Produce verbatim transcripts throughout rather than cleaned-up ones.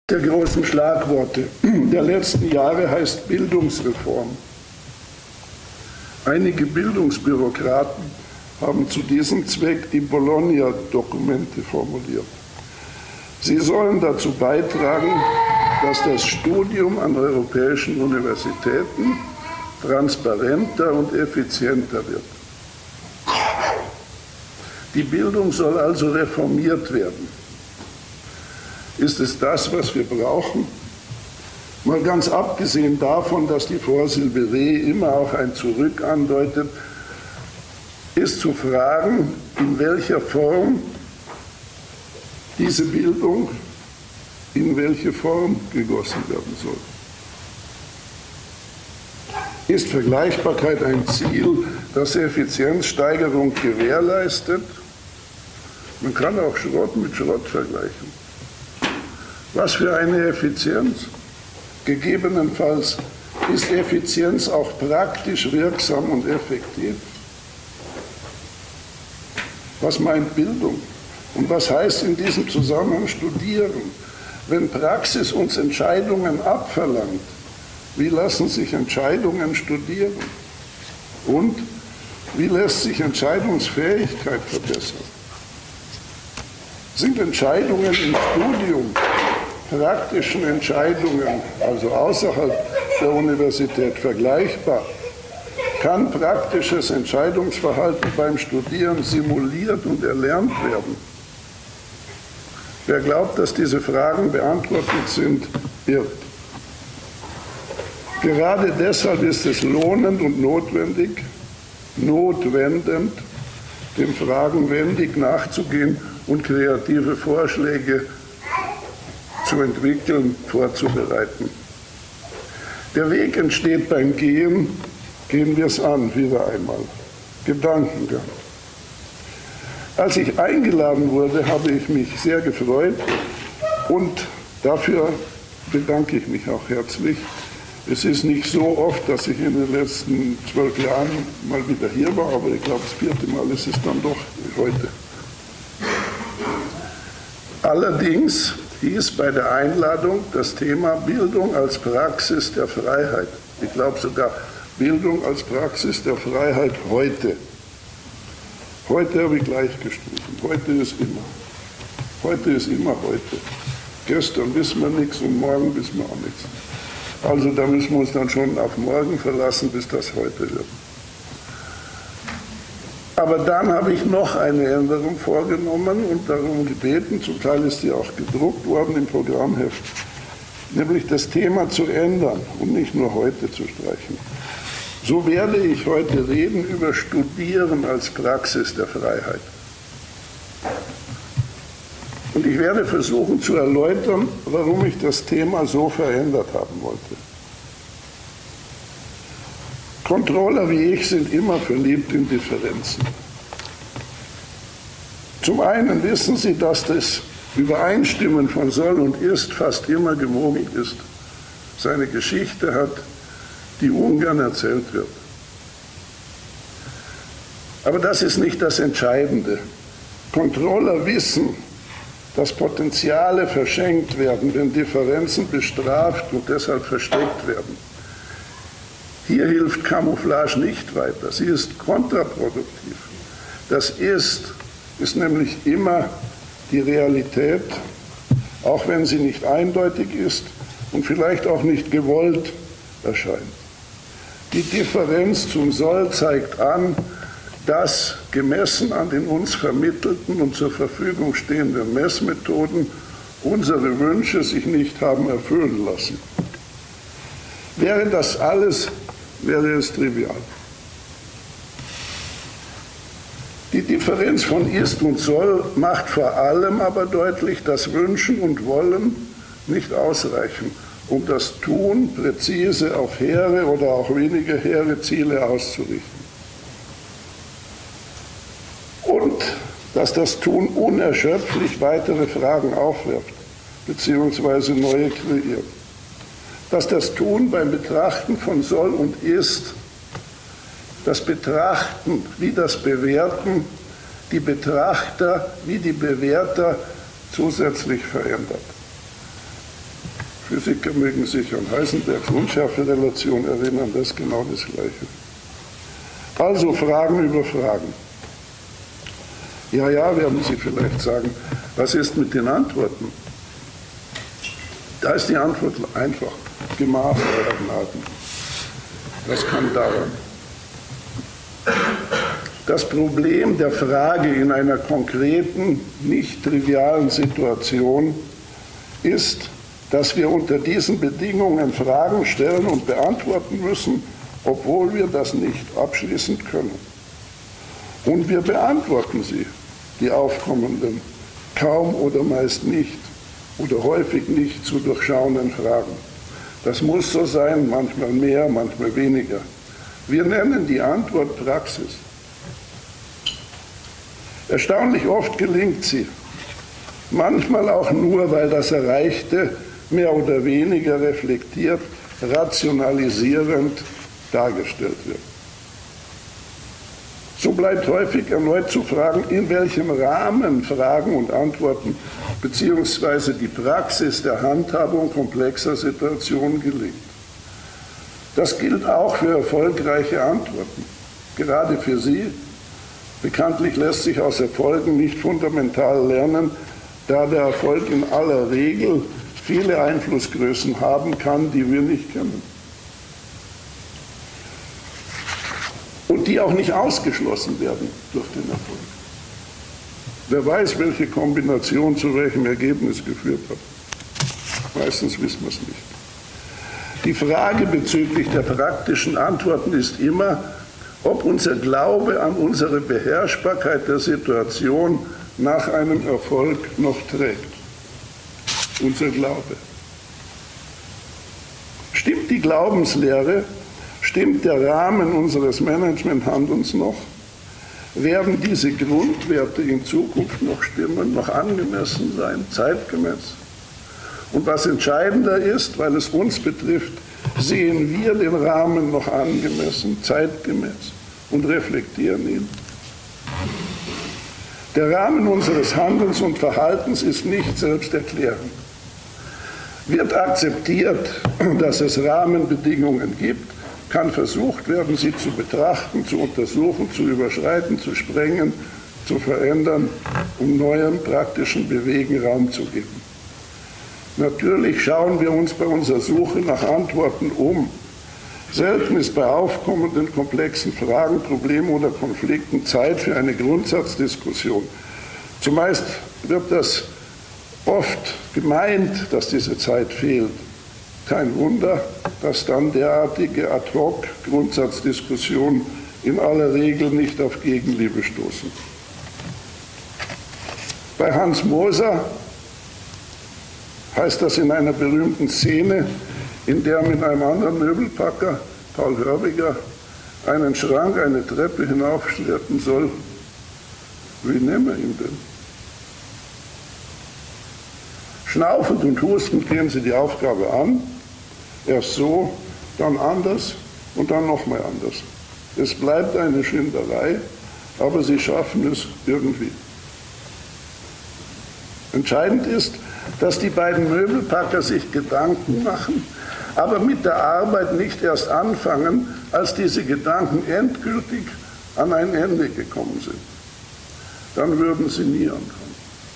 Der großen Schlagworte der letzten Jahre heißt Bildungsreform. Einige Bildungsbürokraten haben zu diesem Zweck die Bologna-Dokumente formuliert. Sie sollen dazu beitragen, dass das Studium an europäischen Universitäten transparenter und effizienter wird. Die Bildung soll also reformiert werden. Ist es das, was wir brauchen? Mal ganz abgesehen davon, dass die Vorsilbe Re immer auch ein Zurück andeutet, ist zu fragen, in welcher Form diese Bildung in welche Form gegossen werden soll. Ist Vergleichbarkeit ein Ziel, das Effizienzsteigerung gewährleistet? Man kann auch Schrott mit Schrott vergleichen. Was für eine Effizienz? Gegebenenfalls ist Effizienz auch praktisch wirksam und effektiv. Was meint Bildung? Und was heißt in diesem Zusammenhang studieren? Wenn Praxis uns Entscheidungen abverlangt, wie lassen sich Entscheidungen studieren? Und wie lässt sich Entscheidungsfähigkeit verbessern? Sind Entscheidungen im Studium, praktischen Entscheidungen, also außerhalb der Universität, vergleichbar? Kann praktisches Entscheidungsverhalten beim Studieren simuliert und erlernt werden? Wer glaubt, dass diese Fragen beantwortet sind, irrt. Gerade deshalb ist es lohnend und notwendig, notwendend, den Fragen wendig nachzugehen und kreative Vorschläge zu entwickeln, vorzubereiten. Der Weg entsteht beim Gehen, gehen wir es an, wieder einmal. Gedankengang. Als ich eingeladen wurde, habe ich mich sehr gefreut und dafür bedanke ich mich auch herzlich. Es ist nicht so oft, dass ich in den letzten zwölf Jahren mal wieder hier war, aber ich glaube, das vierte Mal ist es dann doch heute. Allerdings hieß bei der Einladung das Thema Bildung als Praxis der Freiheit. Ich glaube sogar Bildung als Praxis der Freiheit heute. Heute habe ich gleich gestrichen. Heute ist immer. Heute ist immer heute. Gestern wissen wir nichts und morgen wissen wir auch nichts. Also da müssen wir uns dann schon auf morgen verlassen, bis das heute wird. Aber dann habe ich noch eine Änderung vorgenommen und darum gebeten, zum Teil ist die auch gedruckt worden im Programmheft, nämlich das Thema zu ändern und nicht nur heute zu streichen. So werde ich heute reden über Studieren als Praxis der Freiheit. Und ich werde versuchen zu erläutern, warum ich das Thema so verändert haben wollte. Controller wie ich sind immer verliebt in Differenzen. Zum einen wissen Sie, dass das Übereinstimmen von soll und ist fast immer gewogen ist, seine Geschichte hat, die ungern erzählt wird. Aber das ist nicht das Entscheidende. Controller wissen, dass Potenziale verschenkt werden, wenn Differenzen bestraft und deshalb versteckt werden. Hier hilft Camouflage nicht weiter, sie ist kontraproduktiv. Das Ist ist nämlich immer die Realität, auch wenn sie nicht eindeutig ist und vielleicht auch nicht gewollt erscheint. Die Differenz zum Soll zeigt an, dass gemessen an den uns vermittelten und zur Verfügung stehenden Messmethoden unsere Wünsche sich nicht haben erfüllen lassen. Wäre das alles, wäre es trivial. Die Differenz von Ist und Soll macht vor allem aber deutlich, dass Wünschen und Wollen nicht ausreichen, um das Tun präzise auf hehre oder auch weniger hehre Ziele auszurichten. Und dass das Tun unerschöpflich weitere Fragen aufwirft, beziehungsweise neue kreiert. Dass das Tun beim Betrachten von Soll und Ist, das Betrachten wie das Bewerten, die Betrachter wie die Bewerter zusätzlich verändert. Physiker mögen sich an Heisenbergs Unschärferelation erinnern, das ist genau das Gleiche. Also Fragen über Fragen. Ja, ja, werden Sie vielleicht sagen, was ist mit den Antworten? Da ist die Antwort einfach, Gemach, Euer Gnaden. Das kann dauern. Das Problem der Frage in einer konkreten, nicht trivialen Situation ist, dass wir unter diesen Bedingungen Fragen stellen und beantworten müssen, obwohl wir das nicht abschließend können. Und wir beantworten sie, die aufkommenden, kaum oder meist nicht oder häufig nicht zu durchschauenden Fragen. Das muss so sein, manchmal mehr, manchmal weniger. Wir nennen die Antwort Praxis. Erstaunlich oft gelingt sie, manchmal auch nur, weil das Erreichte mehr oder weniger reflektiert, rationalisierend dargestellt wird. So bleibt häufig erneut zu fragen, in welchem Rahmen Fragen und Antworten bzw. die Praxis der Handhabung komplexer Situationen gelingt. Das gilt auch für erfolgreiche Antworten, gerade für Sie. Bekanntlich lässt sich aus Erfolgen nicht fundamental lernen, da der Erfolg in aller Regel viele Einflussgrößen haben kann, die wir nicht kennen. Und die auch nicht ausgeschlossen werden durch den Erfolg. Wer weiß, welche Kombination zu welchem Ergebnis geführt hat. Meistens wissen wir es nicht. Die Frage bezüglich der praktischen Antworten ist immer, ob unser Glaube an unsere Beherrschbarkeit der Situation nach einem Erfolg noch trägt. Unser Glaube. Stimmt die Glaubenslehre? Stimmt der Rahmen unseres Managementhandelns noch? Werden diese Grundwerte in Zukunft noch stimmen, noch angemessen sein, zeitgemäß? Und was entscheidender ist, weil es uns betrifft, sehen wir den Rahmen noch angemessen, zeitgemäß und reflektieren ihn? Der Rahmen unseres Handelns und Verhaltens ist nicht selbsterklärend. Wird akzeptiert, dass es Rahmenbedingungen gibt, kann versucht werden, sie zu betrachten, zu untersuchen, zu überschreiten, zu sprengen, zu verändern, um neuem praktischen Bewegen Raum zu geben. Natürlich schauen wir uns bei unserer Suche nach Antworten um. Selten ist bei aufkommenden komplexen Fragen, Problemen oder Konflikten Zeit für eine Grundsatzdiskussion. Zumeist wird das oft gemeint, dass diese Zeit fehlt. Kein Wunder, dass dann derartige Ad-hoc-Grundsatzdiskussionen in aller Regel nicht auf Gegenliebe stoßen. Bei Hans Moser heißt das in einer berühmten Szene, in der er mit einem anderen Möbelpacker, Paul Hörbiger, einen Schrank, eine Treppe hinaufschleppen soll. Wie nehmen wir ihn denn? Schnaufend und hustend gehen sie die Aufgabe an. Erst so, dann anders und dann nochmal anders. Es bleibt eine Schinderei, aber sie schaffen es irgendwie. Entscheidend ist, dass die beiden Möbelpacker sich Gedanken machen, aber mit der Arbeit nicht erst anfangen, als diese Gedanken endgültig an ein Ende gekommen sind. Dann würden sie nie anfangen.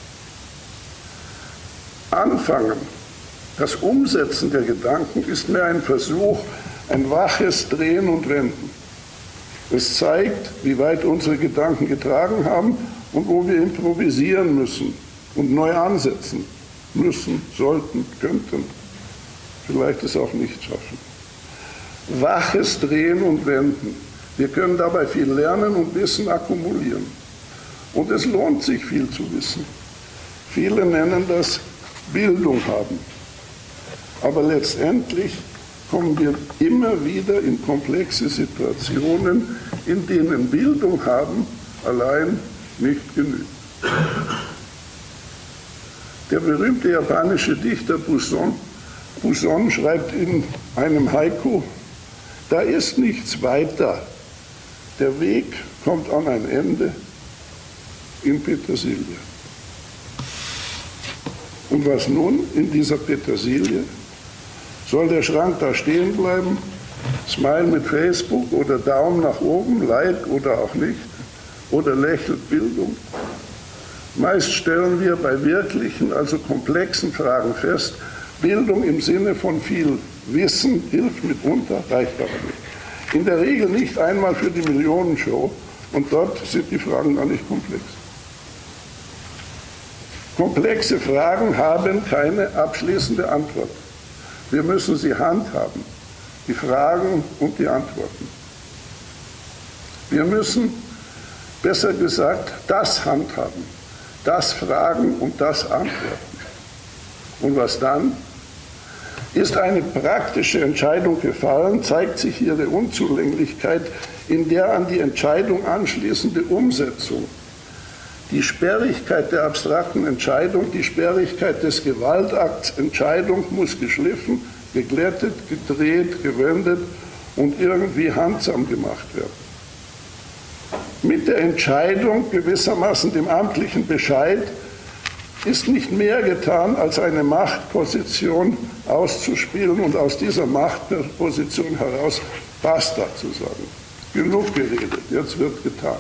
Anfangen, das Umsetzen der Gedanken ist mehr ein Versuch, ein waches Drehen und Wenden. Es zeigt, wie weit unsere Gedanken getragen haben und wo wir improvisieren müssen und neu ansetzen müssen, sollten, könnten, vielleicht es auch nicht schaffen. Waches Drehen und Wenden. Wir können dabei viel lernen und Wissen akkumulieren. Und es lohnt sich, viel zu wissen. Viele nennen das Bildung haben. Aber letztendlich kommen wir immer wieder in komplexe Situationen, in denen Bildung haben allein nicht genügt. Der berühmte japanische Dichter Buson, Buson schreibt in einem Haiku, da ist nichts weiter. Der Weg kommt an ein Ende in Petersilie. Und was nun in dieser Petersilie? Soll der Schrank da stehen bleiben? Smile mit Facebook oder Daumen nach oben, Like oder auch nicht? Oder lächelt Bildung? Meist stellen wir bei wirklichen, also komplexen Fragen fest, Bildung im Sinne von viel Wissen hilft mitunter, reicht aber nicht. In der Regel nicht einmal für die Millionenshow und dort sind die Fragen gar nicht komplex. Komplexe Fragen haben keine abschließende Antwort. Wir müssen sie handhaben, die Fragen und die Antworten. Wir müssen, besser gesagt, das handhaben, das fragen und das antworten. Und was dann? Ist eine praktische Entscheidung gefallen, zeigt sich ihre Unzulänglichkeit in der an die Entscheidung anschließende Umsetzung. Die Sperrigkeit der abstrakten Entscheidung, die Sperrigkeit des Gewaltakts Entscheidung muss geschliffen, geglättet, gedreht, gewendet und irgendwie handsam gemacht werden. Mit der Entscheidung, gewissermaßen dem amtlichen Bescheid, ist nicht mehr getan, als eine Machtposition auszuspielen und aus dieser Machtposition heraus Basta zu sagen. Genug geredet, jetzt wird getan.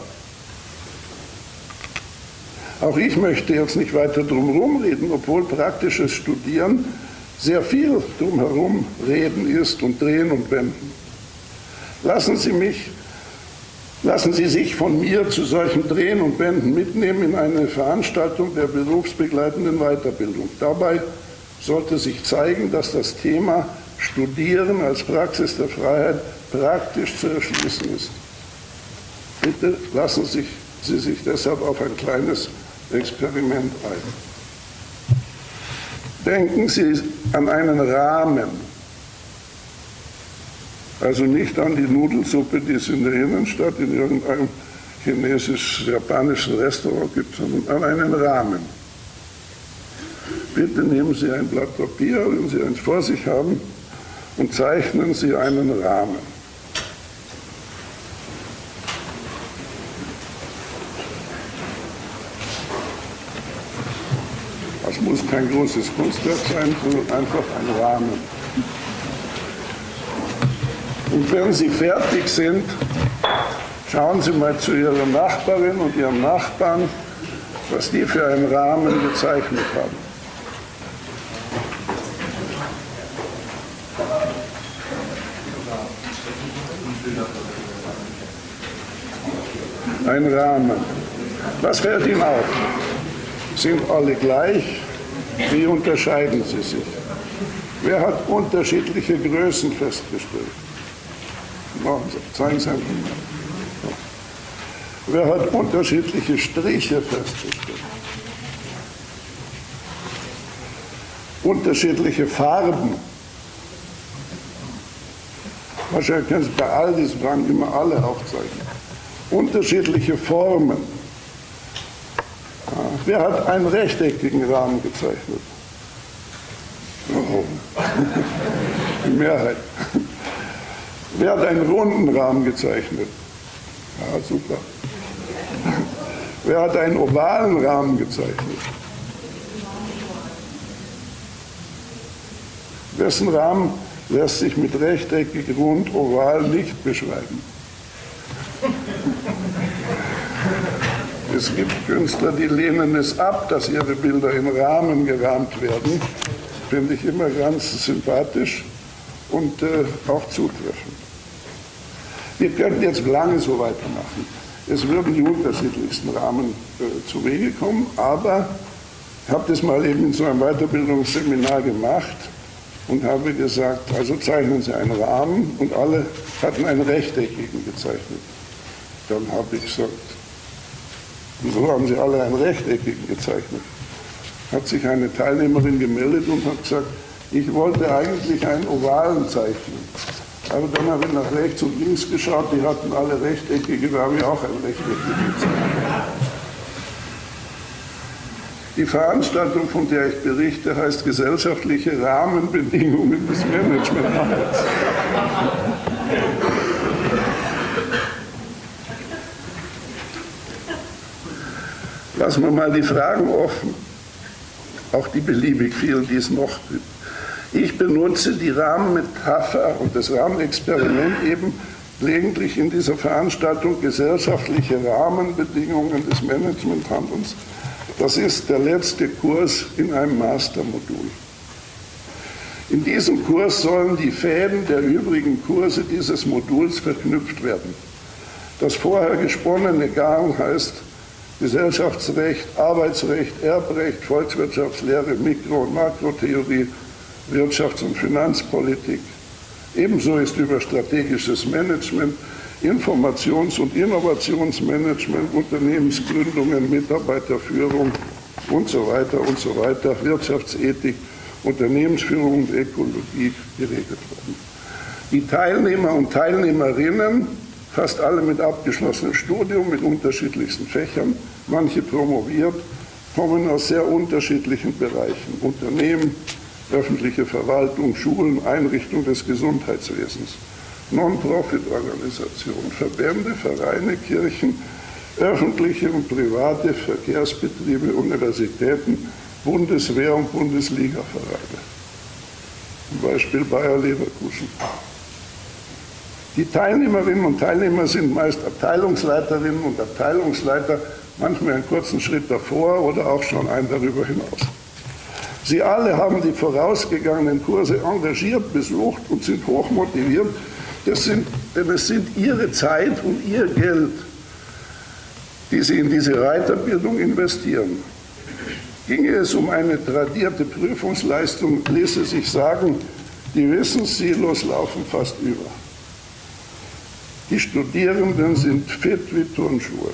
Auch ich möchte jetzt nicht weiter drumherum reden, obwohl praktisches Studieren sehr viel drumherum reden ist und drehen und wenden. Lassen Sie mich Lassen Sie sich von mir zu solchen Drehen und Wenden mitnehmen in eine Veranstaltung der berufsbegleitenden Weiterbildung. Dabei sollte sich zeigen, dass das Thema Studieren als Praxis der Freiheit praktisch zu erschließen ist. Bitte lassen Sie sich deshalb auf ein kleines Experiment ein. Denken Sie an einen Rahmen. Also nicht an die Nudelsuppe, die es in der Innenstadt in irgendeinem chinesisch-japanischen Restaurant gibt, sondern an einen Rahmen. Bitte nehmen Sie ein Blatt Papier, wenn Sie eins vor sich haben, und zeichnen Sie einen Rahmen. Das muss kein großes Kunstwerk sein, sondern einfach ein Rahmen. Und wenn Sie fertig sind, schauen Sie mal zu Ihrer Nachbarin und Ihrem Nachbarn, was die für einen Rahmen gezeichnet haben. Ein Rahmen. Was fällt Ihnen auf? Sind alle gleich? Wie unterscheiden sie sich? Wer hat unterschiedliche Größen festgestellt? Zeigen Sie einfach mal. Wer hat unterschiedliche Striche festgestellt? Unterschiedliche Farben. Wahrscheinlich können Sie bei all diesen Fragen immer alle aufzeichnen. Unterschiedliche Formen. Ja, wer hat einen rechteckigen Rahmen gezeichnet? Oh. Die Mehrheit. Wer hat einen runden Rahmen gezeichnet? Ja, super. Wer hat einen ovalen Rahmen gezeichnet? Wessen Rahmen lässt sich mit rechteckig, rund, oval nicht beschreiben? Es gibt Künstler, die lehnen es ab, dass ihre Bilder in Rahmen gerahmt werden. Finde ich immer ganz sympathisch und äh, auch zutreffend. Wir könnten jetzt lange so weitermachen. Es würden die unterschiedlichsten Rahmen äh, zu Wege kommen, aber ich habe das mal eben in so einem Weiterbildungsseminar gemacht und habe gesagt, also zeichnen Sie einen Rahmen, und alle hatten einen rechteckigen gezeichnet. Dann habe ich gesagt, wieso haben Sie alle einen rechteckigen gezeichnet? Hat sich eine Teilnehmerin gemeldet und hat gesagt, ich wollte eigentlich einen ovalen zeichnen. Aber dann habe ich nach rechts und links geschaut, die hatten alle rechteckige, da habe ich auch einen rechteckigen gezeichnet. Die Veranstaltung, von der ich berichte, heißt Gesellschaftliche Rahmenbedingungen des Managementarbeits. Lassen wir mal die Fragen offen, auch die beliebig vielen, die es noch gibt. Ich benutze die Rahmenmetapher und das Rahmenexperiment eben gelegentlich in dieser Veranstaltung gesellschaftliche Rahmenbedingungen des Managementhandelns. Das ist der letzte Kurs in einem Mastermodul. In diesem Kurs sollen die Fäden der übrigen Kurse dieses Moduls verknüpft werden. Das vorher gesponnene Garn heißt Gesellschaftsrecht, Arbeitsrecht, Erbrecht, Volkswirtschaftslehre, Mikro- und Makrotheorie, Wirtschafts- und Finanzpolitik. Ebenso ist über strategisches Management, Informations- und Innovationsmanagement, Unternehmensgründungen, Mitarbeiterführung und so weiter und so weiter, Wirtschaftsethik, Unternehmensführung und Ökologie geregelt worden. Die Teilnehmer und Teilnehmerinnen, fast alle mit abgeschlossenem Studium, mit unterschiedlichsten Fächern, manche promoviert, kommen aus sehr unterschiedlichen Bereichen: Unternehmen, öffentliche Verwaltung, Schulen, Einrichtungen des Gesundheitswesens, Non-Profit-Organisationen, Verbände, Vereine, Kirchen, öffentliche und private Verkehrsbetriebe, Universitäten, Bundeswehr- und Bundesliga-Vereine. Zum Beispiel Bayer Leverkusen. Die Teilnehmerinnen und Teilnehmer sind meist Abteilungsleiterinnen und Abteilungsleiter, manchmal einen kurzen Schritt davor oder auch schon einen darüber hinaus. Sie alle haben die vorausgegangenen Kurse engagiert besucht und sind hochmotiviert, das sind, denn es sind ihre Zeit und ihr Geld, die sie in diese Weiterbildung investieren. Ginge es um eine tradierte Prüfungsleistung, ließe sich sagen, die Wissenssilos laufen fast über. Die Studierenden sind fit wie Turnschuhe.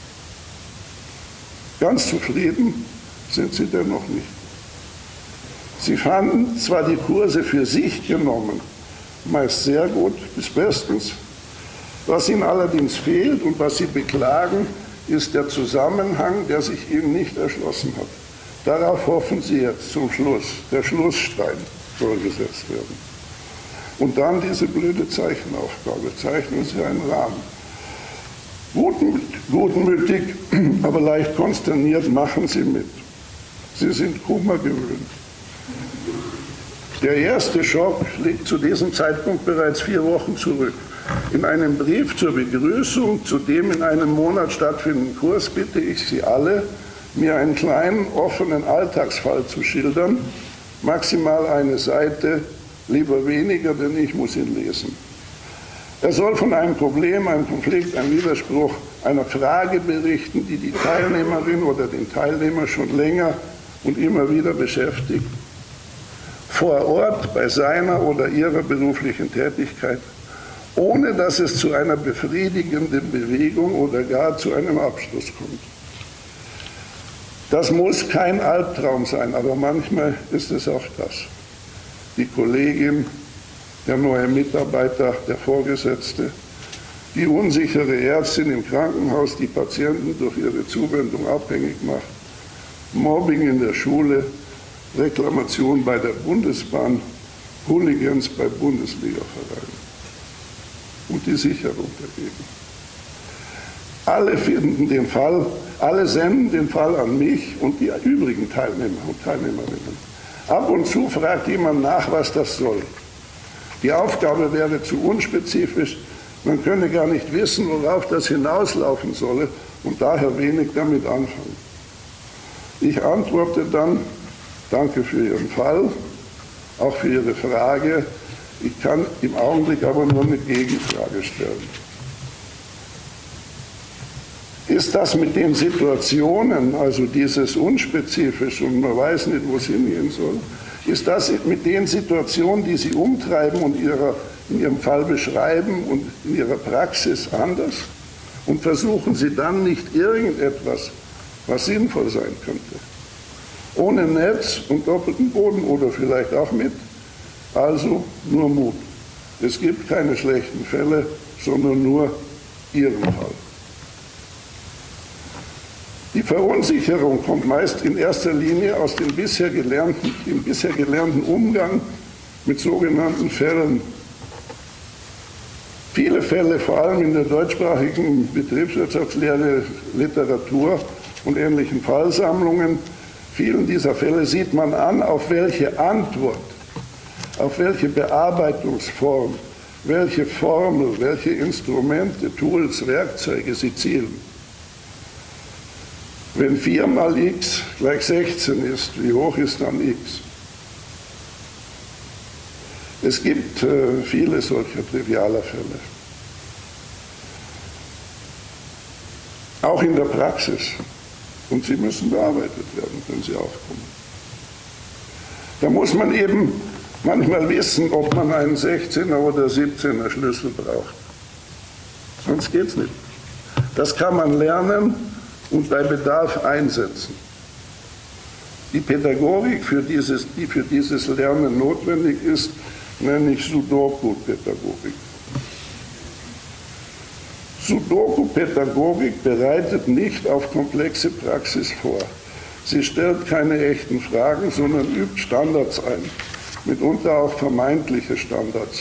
Ganz zufrieden sind sie dennoch nicht. Sie fanden zwar die Kurse für sich genommen meist sehr gut bis bestens, was ihnen allerdings fehlt und was sie beklagen, ist der Zusammenhang, der sich ihnen nicht erschlossen hat. Darauf hoffen sie jetzt zum Schluss. Der Schlussstein soll gesetzt werden. Und dann diese blöde Zeichenaufgabe. Zeichnen Sie einen Rahmen. Gutmütig, aber leicht konsterniert machen Sie mit. Sie sind Kummer gewöhnt. Der erste Schock liegt zu diesem Zeitpunkt bereits vier Wochen zurück. In einem Brief zur Begrüßung zu dem in einem Monat stattfindenden Kurs bitte ich Sie alle, mir einen kleinen, offenen Alltagsfall zu schildern, maximal eine Seite, lieber weniger, denn ich muss ihn lesen. Er soll von einem Problem, einem Konflikt, einem Widerspruch, einer Frage berichten, die die Teilnehmerin oder den Teilnehmer schon länger und immer wieder beschäftigt, vor Ort bei seiner oder ihrer beruflichen Tätigkeit, ohne dass es zu einer befriedigenden Bewegung oder gar zu einem Abschluss kommt. Das muss kein Albtraum sein, aber manchmal ist es auch das. Die Kollegin, der neue Mitarbeiter, der Vorgesetzte, die unsichere Ärztin im Krankenhaus, die Patienten durch ihre Zuwendung abhängig macht, Mobbing in der Schule, Reklamation bei der Bundesbahn, Hooligans bei Bundesliga-Vereinen und die Sicherung dagegen. Alle finden den Fall, alle senden den Fall an mich und die übrigen Teilnehmer und Teilnehmerinnen. Ab und zu fragt jemand nach, was das soll. Die Aufgabe wäre zu unspezifisch, man könne gar nicht wissen, worauf das hinauslaufen solle und daher wenig damit anfangen. Ich antworte dann, danke für Ihren Fall, auch für Ihre Frage. Ich kann im Augenblick aber nur eine Gegenfrage stellen. Ist das mit den Situationen, also dieses unspezifisch und man weiß nicht, wo es hingehen soll, ist das mit den Situationen, die Sie umtreiben und ihrer, in Ihrem Fall beschreiben und in Ihrer Praxis anders? Und versuchen Sie dann nicht irgendetwas, was sinnvoll sein könnte? Ohne Netz und doppelten Boden oder vielleicht auch mit. Also nur Mut. Es gibt keine schlechten Fälle, sondern nur Ihren Fall. Die Verunsicherung kommt meist in erster Linie aus dem bisher gelernten, dem bisher gelernten Umgang mit sogenannten Fällen. Viele Fälle, vor allem in der deutschsprachigen Betriebswirtschaftslehre, Literatur und ähnlichen Fallsammlungen, vielen dieser Fälle sieht man an, auf welche Antwort auf welche Bearbeitungsform, welche Formel, welche Instrumente, Tools, Werkzeuge sie zielen. Wenn vier mal x gleich sechzehn ist, wie hoch ist dann x? Es gibt äh, viele solcher trivialer Fälle. Auch in der Praxis. Und sie müssen bearbeitet werden, wenn sie aufkommen. Da muss man eben manchmal wissen, ob man einen sechzehner oder siebzehner Schlüssel braucht. Sonst geht es nicht. Das kann man lernen und bei Bedarf einsetzen. Die Pädagogik, für dieses, die für dieses Lernen notwendig ist, nenne ich Sudoku-Pädagogik. Sudoku-Pädagogik bereitet nicht auf komplexe Praxis vor. Sie stellt keine echten Fragen, sondern übt Standards ein, mitunter auch vermeintliche Standards.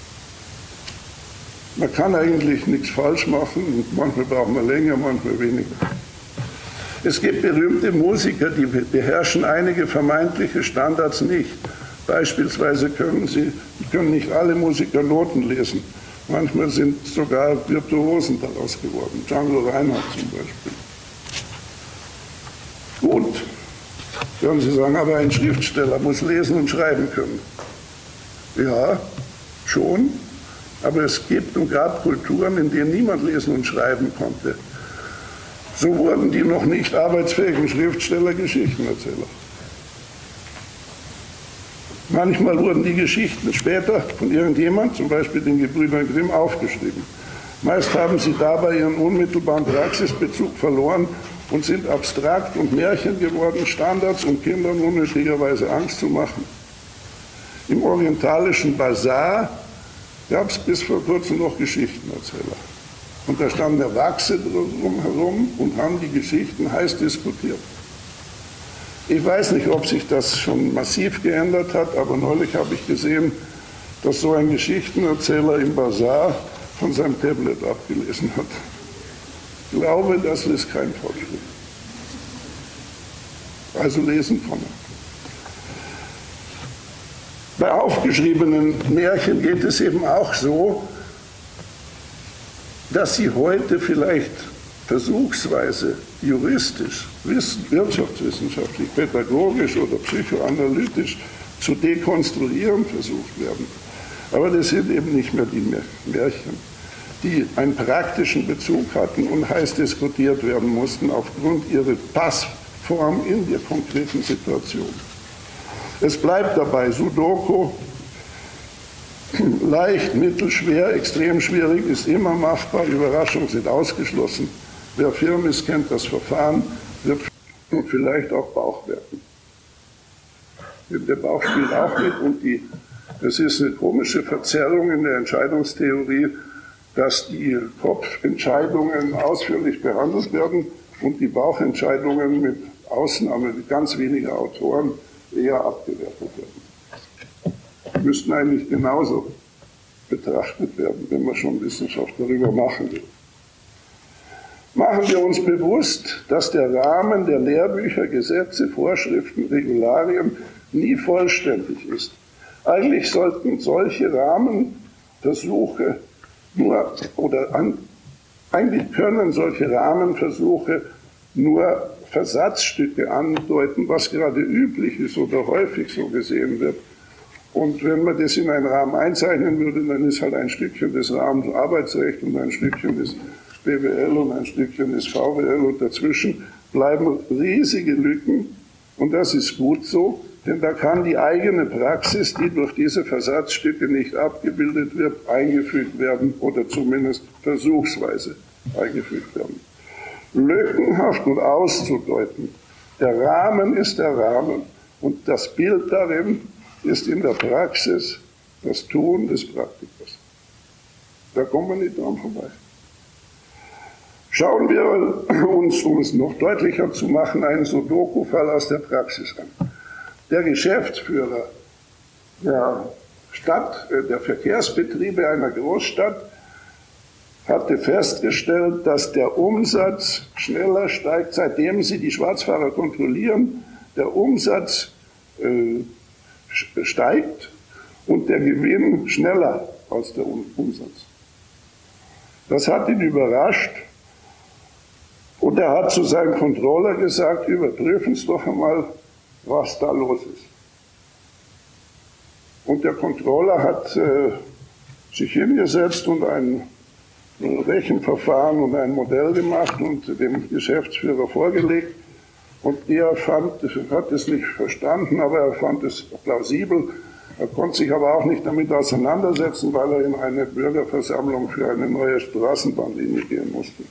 Man kann eigentlich nichts falsch machen, und manchmal braucht man länger, manchmal weniger. Es gibt berühmte Musiker, die beherrschen einige vermeintliche Standards nicht. Beispielsweise können, sie, können nicht alle Musiker Noten lesen. Manchmal sind sogar Virtuosen daraus geworden. Django Reinhardt zum Beispiel. Gut, können Sie sagen, aber ein Schriftsteller muss lesen und schreiben können. Ja, schon, aber es gibt und gab Kulturen, in denen niemand lesen und schreiben konnte. So wurden die noch nicht arbeitsfähigen Schriftsteller Geschichtenerzähler. Manchmal wurden die Geschichten später von irgendjemand, zum Beispiel den Gebrüdern Grimm, aufgeschrieben. Meist haben sie dabei ihren unmittelbaren Praxisbezug verloren und sind abstrakt und Märchen geworden, Standards, um Kindern unnötigerweise Angst zu machen. Im orientalischen Basar gab es bis vor kurzem noch Geschichtenerzähler. Und da standen Erwachsene drumherum und haben die Geschichten heiß diskutiert. Ich weiß nicht, ob sich das schon massiv geändert hat, aber neulich habe ich gesehen, dass so ein Geschichtenerzähler im Basar von seinem Tablet abgelesen hat. Ich glaube, das ist kein Fortschritt. Also lesen kann er. Bei aufgeschriebenen Märchen geht es eben auch so, dass sie heute vielleicht versuchsweise juristisch, wirtschaftswissenschaftlich, pädagogisch oder psychoanalytisch zu dekonstruieren versucht werden. Aber das sind eben nicht mehr die Märchen, die einen praktischen Bezug hatten und heiß diskutiert werden mussten aufgrund ihrer Passform in der konkreten Situation. Es bleibt dabei, Sudoku, leicht, mittelschwer, extrem schwierig, ist immer machbar, Überraschungen sind ausgeschlossen. Wer firm ist, kennt das Verfahren, wird vielleicht auch Bauch werden. Der Bauch spielt auch mit und die, es ist eine komische Verzerrung in der Entscheidungstheorie, dass die Kopfentscheidungen ausführlich behandelt werden und die Bauchentscheidungen mit Ausnahme mit ganz weniger Autoren eher abgewertet werden. Die müssten eigentlich genauso betrachtet werden, wenn man schon Wissenschaft darüber machen will. Machen wir uns bewusst, dass der Rahmen der Lehrbücher, Gesetze, Vorschriften, Regularien nie vollständig ist. Eigentlich sollten solche Rahmenversuche nur, oder an, eigentlich können solche Rahmenversuche nur Versatzstücke andeuten, was gerade üblich ist oder häufig so gesehen wird. Und wenn man das in einen Rahmen einzeichnen würde, dann ist halt ein Stückchen des Rahmens Arbeitsrecht und ein Stückchen des B W L und ein Stückchen des V W L und dazwischen bleiben riesige Lücken und das ist gut so, denn da kann die eigene Praxis, die durch diese Versatzstücke nicht abgebildet wird, eingefügt werden oder zumindest versuchsweise eingefügt werden. Lückenhaft und auszudeuten, der Rahmen ist der Rahmen und das Bild darin ist in der Praxis das Tun des Praktikers. Da kommen wir nicht dran vorbei. Schauen wir uns, um es noch deutlicher zu machen, einen Sudoku-Fall aus der Praxis an. Der Geschäftsführer der Stadt, der Verkehrsbetriebe einer Großstadt hatte festgestellt, dass der Umsatz schneller steigt, seitdem sie die Schwarzfahrer kontrollieren. Der Umsatz äh, steigt und der Gewinn schneller als der Umsatz. Das hat ihn überrascht und er hat zu seinem Controller gesagt, überprüfen Sie doch einmal, was da los ist. Und der Controller hat äh, sich hingesetzt und ein Rechenverfahren und ein Modell gemacht und dem Geschäftsführer vorgelegt. Und er fand, hat es nicht verstanden, aber er fand es plausibel. Er konnte sich aber auch nicht damit auseinandersetzen, weil er in eine Bürgerversammlung für eine neue Straßenbahnlinie gehen musste.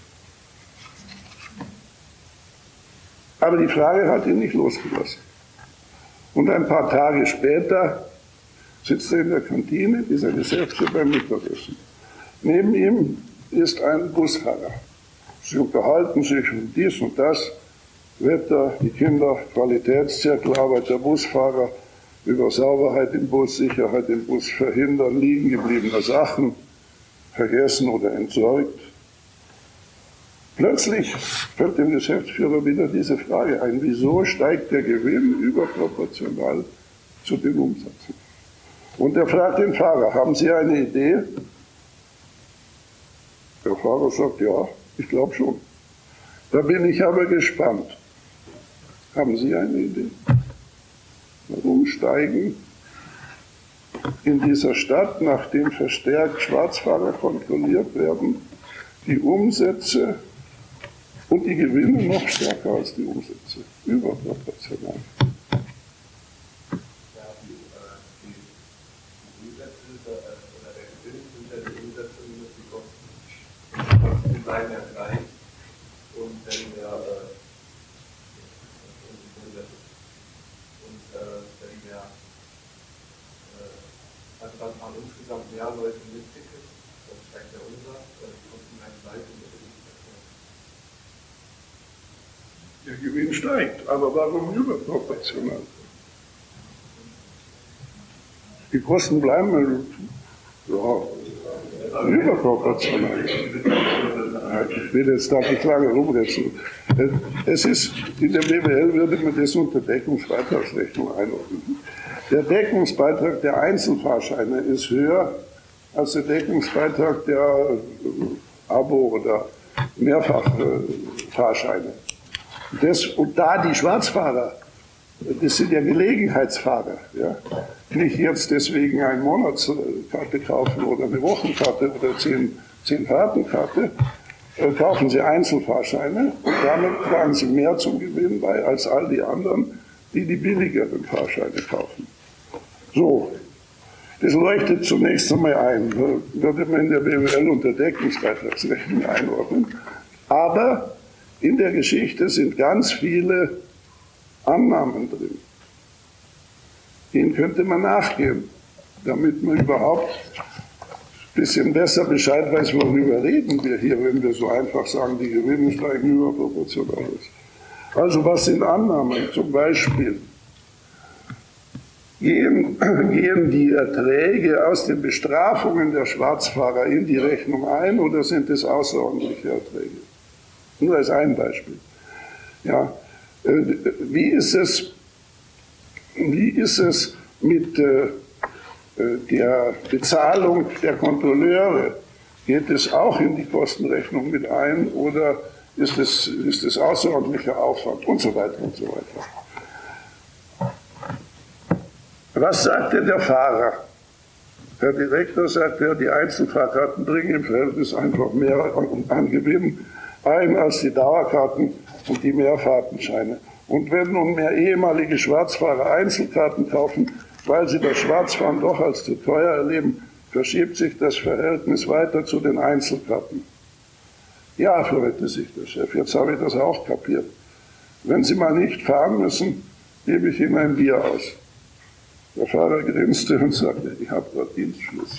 Aber die Frage hat ihn nicht losgelassen. Und ein paar Tage später sitzt er in der Kantine, dieser Geschäftsführer beim Mittagessen. Neben ihm ist ein Busfahrer. Sie unterhalten sich um dies und das, Wetter, die Kinder, Qualitätszirkelarbeit der Busfahrer, über Sauberheit im Bus, Sicherheit im Bus, Verhindern liegen gebliebene Sachen, vergessen oder entsorgt. Plötzlich fällt dem Geschäftsführer wieder diese Frage ein, wieso steigt der Gewinn überproportional zu den Umsätzen? Und er fragt den Fahrer, haben Sie eine Idee? Der Fahrer sagt, ja, ich glaube schon. Da bin ich aber gespannt. Haben Sie eine Idee? Warum steigen in dieser Stadt, nachdem verstärkt Schwarzfahrer kontrolliert werden, die Umsätze und die Gewinne noch stärker als die Umsätze? Überproportional. Bleiben ja gleich und wenn wir äh, und äh, wenn wir äh, also dann haben insgesamt mehr Leute mit Tickets, dann steigt der Umsatz, dann die Kosten bleiben gleich und Der der Gewinn steigt, aber warum überproportional? Die Kosten bleiben ja, überproportional. Ich will jetzt da nicht lange rumrätseln. Es ist, in der B W L würde man das unter Deckungsbeitragsrechnung einordnen. Der Deckungsbeitrag der Einzelfahrscheine ist höher als der Deckungsbeitrag der Abo- oder Mehrfachfahrscheine. Das, und da die Schwarzfahrer, das sind ja Gelegenheitsfahrer, ja, nicht jetzt deswegen eine Monatskarte kaufen oder eine Wochenkarte oder zehn, zehn Fahrtenkarte, äh, kaufen sie Einzelfahrscheine und damit tragen sie mehr zum Gewinn bei als all die anderen, die die billigeren Fahrscheine kaufen. So, das leuchtet zunächst einmal ein, würde man in der B W L unter Deckungsbeitragsrechnung einordnen, aber in der Geschichte sind ganz viele Annahmen drin. Denen könnte man nachgehen, damit man überhaupt ein bisschen besser Bescheid weiß, worüber reden wir hier, wenn wir so einfach sagen, die Gewinne steigen überproportional. Also was sind Annahmen? Zum Beispiel gehen, gehen die Erträge aus den Bestrafungen der Schwarzfahrer in die Rechnung ein oder sind es außerordentliche Erträge? Nur als ein Beispiel. Ja, äh, wie ist es, wie ist es mit äh, der Bezahlung der Kontrolleure? Geht es auch in die Kostenrechnung mit ein oder ist es, ist es außerordentlicher Aufwand und so weiter und so weiter? Was sagte der Fahrer? Der Direktor sagt, ja, die Einzelfahrkarten bringen im Verhältnis einfach mehr an, an Gewinn ein als die Dauerkarten und die Mehrfahrtenscheine. Und wenn nun mehr ehemalige Schwarzfahrer Einzelkarten kaufen, weil sie das Schwarzfahren doch als zu teuer erleben, verschiebt sich das Verhältnis weiter zu den Einzelkarten. Ja, freute sich der Chef, jetzt habe ich das auch kapiert. Wenn Sie mal nicht fahren müssen, gebe ich Ihnen ein Bier aus. Der Fahrer grinste und sagte, ich habe gerade Dienstschluss.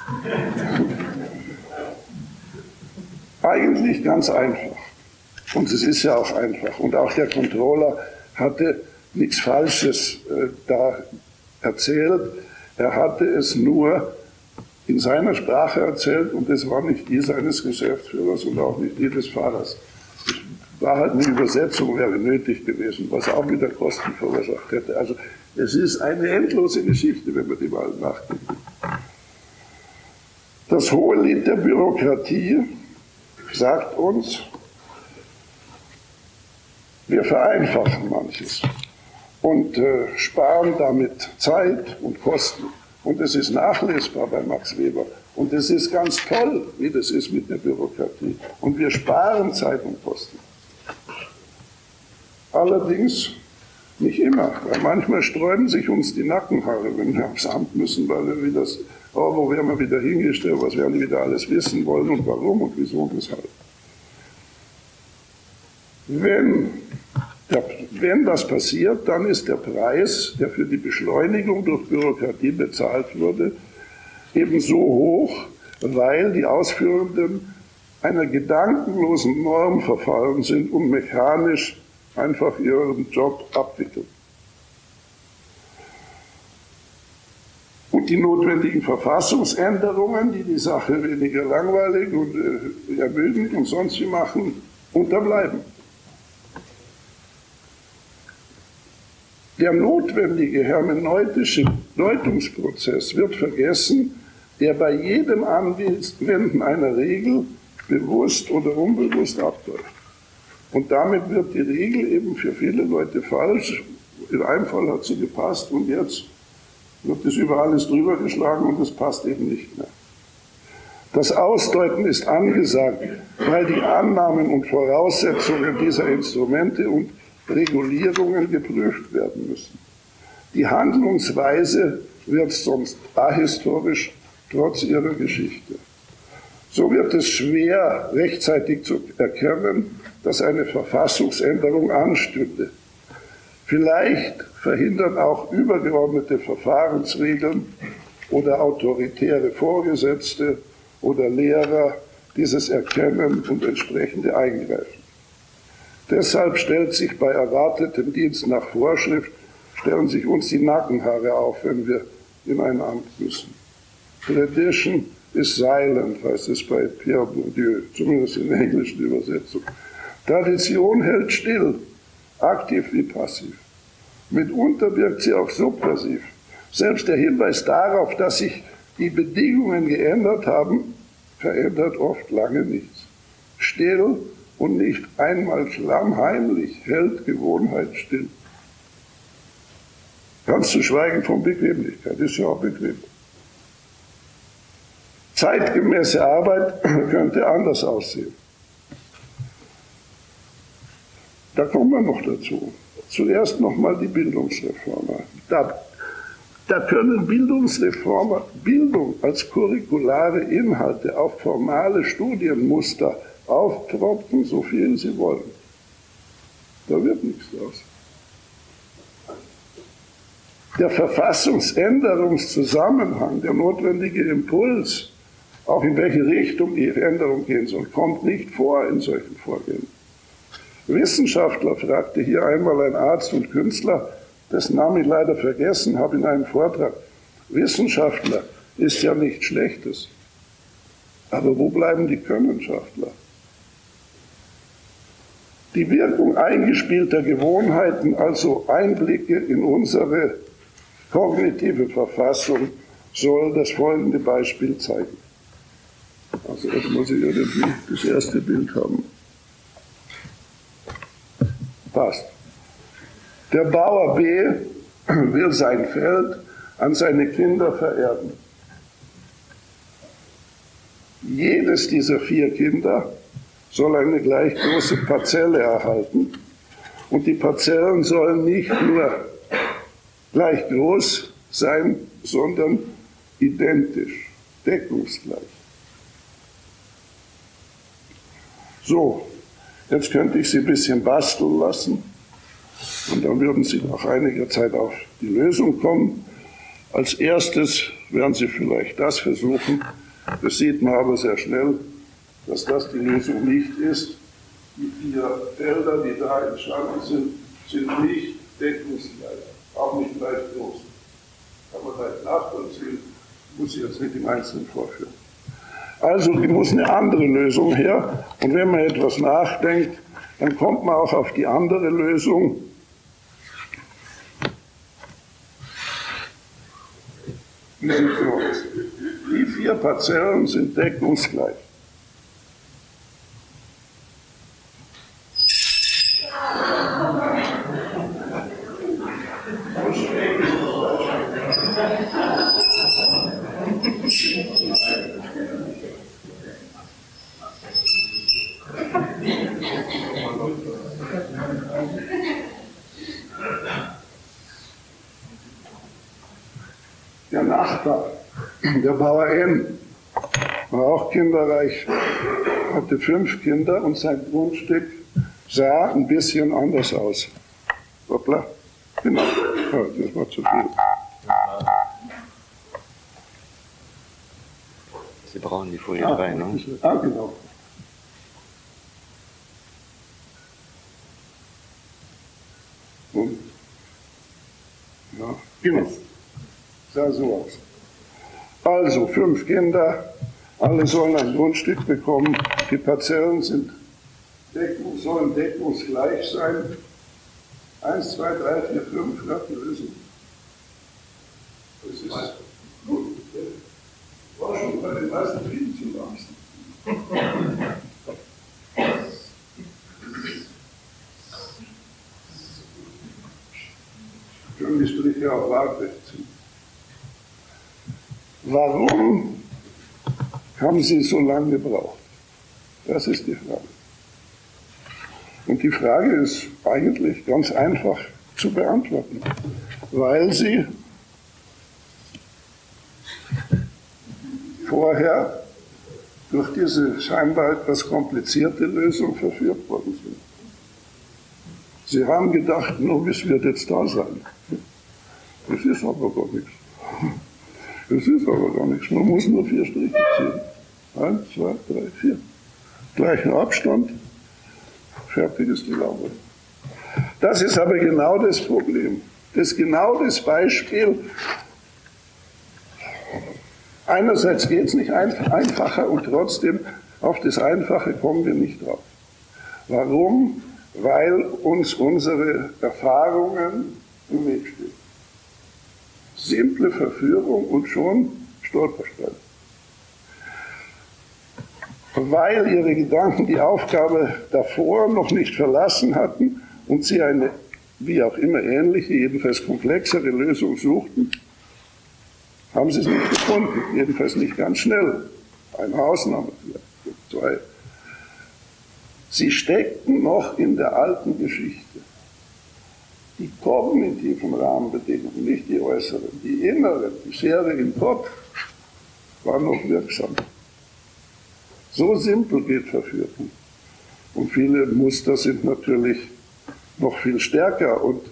Eigentlich ganz einfach. Und es ist ja auch einfach. Und auch der Controller hatte nichts Falsches äh, da erzählt. Er hatte es nur in seiner Sprache erzählt und es war nicht die seines Geschäftsführers und auch nicht die des Fahrers. War halt eine Übersetzung, wäre nötig gewesen, was auch wieder Kosten verursacht hätte. Also es ist eine endlose Geschichte, wenn man die mal nachdenkt. Das hohe Lied der Bürokratie sagt uns, wir vereinfachen manches und äh, sparen damit Zeit und Kosten. Und es ist nachlesbar bei Max Weber. Und es ist ganz toll, wie das ist mit der Bürokratie. Und wir sparen Zeit und Kosten. Allerdings nicht immer, weil manchmal sträuben sich uns die Nackenhaare, wenn wir aufs Amt müssen, weil wir wieder, oh, wo werden wir wieder hingestellt, was werden die wieder alles wissen wollen und warum und wieso und weshalb. Wenn, der, wenn das passiert, dann ist der Preis, der für die Beschleunigung durch Bürokratie bezahlt wurde, ebenso hoch, weil die Ausführenden einer gedankenlosen Norm verfallen sind und mechanisch einfach ihren Job abwickeln. Und die notwendigen Verfassungsänderungen, die die Sache weniger langweilig und äh, ermüdend und sonst wie machen, unterbleiben. Der notwendige hermeneutische Deutungsprozess wird vergessen, der bei jedem Anwenden einer Regel bewusst oder unbewusst abläuft. Und damit wird die Regel eben für viele Leute falsch. In einem Fall hat sie gepasst und jetzt wird es über alles drüber geschlagen und es passt eben nicht mehr. Das Ausdeuten ist angesagt, weil die Annahmen und Voraussetzungen dieser Instrumente und Regulierungen geprüft werden müssen. Die Handlungsweise wird sonst ahistorisch, trotz ihrer Geschichte. So wird es schwer, rechtzeitig zu erkennen, dass eine Verfassungsänderung anstünde. Vielleicht verhindern auch übergeordnete Verfahrensregeln oder autoritäre Vorgesetzte oder Lehrer dieses Erkennen und entsprechende Eingreifen. Deshalb stellt sich bei erwartetem Dienst nach Vorschrift, stellen sich uns die Nackenhaare auf, wenn wir in ein Amt müssen. Tradition is silent, heißt es bei Pierre Bourdieu, zumindest in der englischen Übersetzung. Tradition hält still, aktiv wie passiv. Mitunter wirkt sie auch subversiv. Selbst der Hinweis darauf, dass sich die Bedingungen geändert haben, verändert oft lange nichts. Still und nicht einmal schlammheimlich hält Gewohnheit still. Ganz zu schweigen von Bequemlichkeit, ist ja auch bequem. Zeitgemäße Arbeit könnte anders aussehen. Da kommen wir noch dazu. Zuerst nochmal die Bildungsreformer. Da, da können Bildungsreformer Bildung als curriculare Inhalte auf formale Studienmuster auftropfen, so viel sie wollen. Da wird nichts draus. Der Verfassungsänderungszusammenhang, der notwendige Impuls, auch in welche Richtung die Änderung gehen soll, kommt nicht vor in solchen Vorgängen. Wissenschaftler, fragte hier einmal ein Arzt und Künstler, dessen Namen ich leider vergessen habe in einem Vortrag. Wissenschaftler ist ja nichts Schlechtes. Aber wo bleiben die Könnenschaftler? Die Wirkung eingespielter Gewohnheiten, also Einblicke in unsere kognitive Verfassung, soll das folgende Beispiel zeigen. Also jetzt muss ich irgendwie das erste Bild haben. Passt. Der Bauer B. will sein Feld an seine Kinder vererben. Jedes dieser vier Kinder soll eine gleich große Parzelle erhalten und die Parzellen sollen nicht nur gleich groß sein, sondern identisch, deckungsgleich. So, jetzt könnte ich Sie ein bisschen basteln lassen und dann würden Sie nach einiger Zeit auf die Lösung kommen. Als erstes werden Sie vielleicht das versuchen, das sieht man aber sehr schnell, dass das die Lösung nicht ist. Die vier Felder, die da entstanden sind, sind nicht deckungsgleich, auch nicht gleich groß. Kann man leicht nachvollziehen, muss ich jetzt nicht im Einzelnen vorführen. Also muss eine andere Lösung her und wenn man etwas nachdenkt, dann kommt man auch auf die andere Lösung. Die sieht so aus. Die vier Parzellen sind deckungsgleich. Der Nachbar, der Bauer N., war auch kinderreich, hatte fünf Kinder und sein Grundstück sah ein bisschen anders aus. Hoppla, genau, ja, das war zu viel. Sie brauchen die Folie Ah, drei, ne? Ah, genau. Und, ja, genau. Sah so aus. Also, fünf Kinder, alle sollen ein Grundstück bekommen, die Parzellen sind deckung, sollen deckungsgleich sein. Eins, zwei, drei, vier, fünf, ja, die Lösung. Das ist gut. War schon bei den meisten viel zu langsam. Können die Striche auch waagrecht ziehen. Warum haben Sie so lange gebraucht? Das ist die Frage. Und die Frage ist eigentlich ganz einfach zu beantworten, weil Sie vorher durch diese scheinbar etwas komplizierte Lösung verführt worden sind. Sie haben gedacht, nur es wird jetzt da sein. Das ist aber gar nichts. Das ist aber gar nichts. Man muss nur vier Striche ziehen. Eins, zwei, drei, vier. Gleichen Abstand. Fertig ist die Laube. Das ist aber genau das Problem. Das ist genau das Beispiel. Einerseits geht es nicht einfacher und trotzdem auf das Einfache kommen wir nicht drauf. Warum? Weil uns unsere Erfahrungen im Weg stehen. Simple Verführung und schon Stolperstein. Weil ihre Gedanken die Aufgabe davor noch nicht verlassen hatten und sie eine, wie auch immer ähnliche, jedenfalls komplexere Lösung suchten, haben sie es nicht gefunden, jedenfalls nicht ganz schnell. Eine Ausnahme vielleicht, zwei. Sie steckten noch in der alten Geschichte. Die kognitiven Rahmenbedingungen, nicht die äußeren, die inneren, die Schere im Kopf, waren noch wirksam. So simpel geht Verführung. Und viele Muster sind natürlich noch viel stärker. Und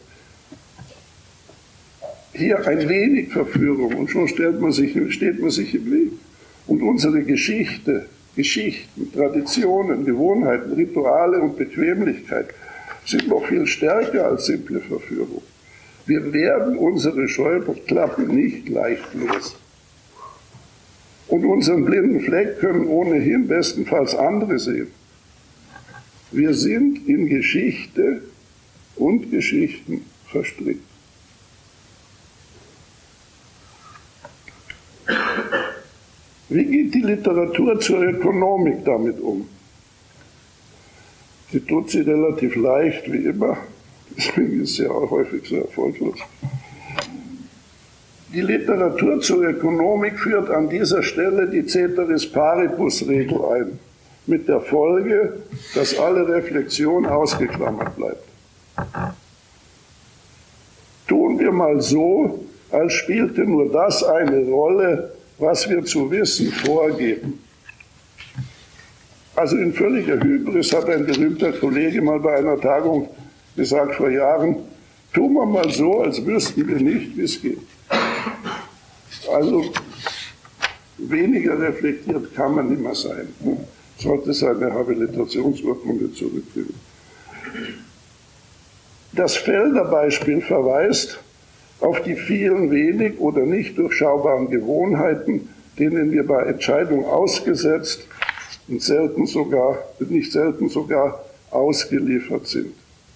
hier ein wenig Verführung und schon stellt man sich, steht man sich im Weg. Und unsere Geschichte, Geschichten, Traditionen, Gewohnheiten, Rituale und Bequemlichkeit sind noch viel stärker als simple Verführung. Wir werden unsere Scheuklappen nicht leicht los. Und unseren blinden Fleck können ohnehin bestenfalls andere sehen. Wir sind in Geschichte und Geschichten verstrickt. Wie geht die Literatur zur Ökonomik damit um? Sie tut sie relativ leicht, wie immer, deswegen ist sie auch häufig sehr erfolglos. Die Literatur zur Ökonomik führt an dieser Stelle die Ceteris Paribus-Regel ein, mit der Folge, dass alle Reflexion ausgeklammert bleibt. Tun wir mal so, als spielte nur das eine Rolle, was wir zu wissen vorgeben. Also in völliger Hybris hat ein berühmter Kollege mal bei einer Tagung gesagt vor Jahren, tun wir mal so, als wüssten wir nicht, wie es geht. Also weniger reflektiert kann man immer sein. Sollte seine Habilitationsurkunde zurückgeben. Das Felder-Beispiel verweist auf die vielen wenig oder nicht durchschaubaren Gewohnheiten, denen wir bei Entscheidung ausgesetzt und selten sogar, nicht selten sogar ausgeliefert sind.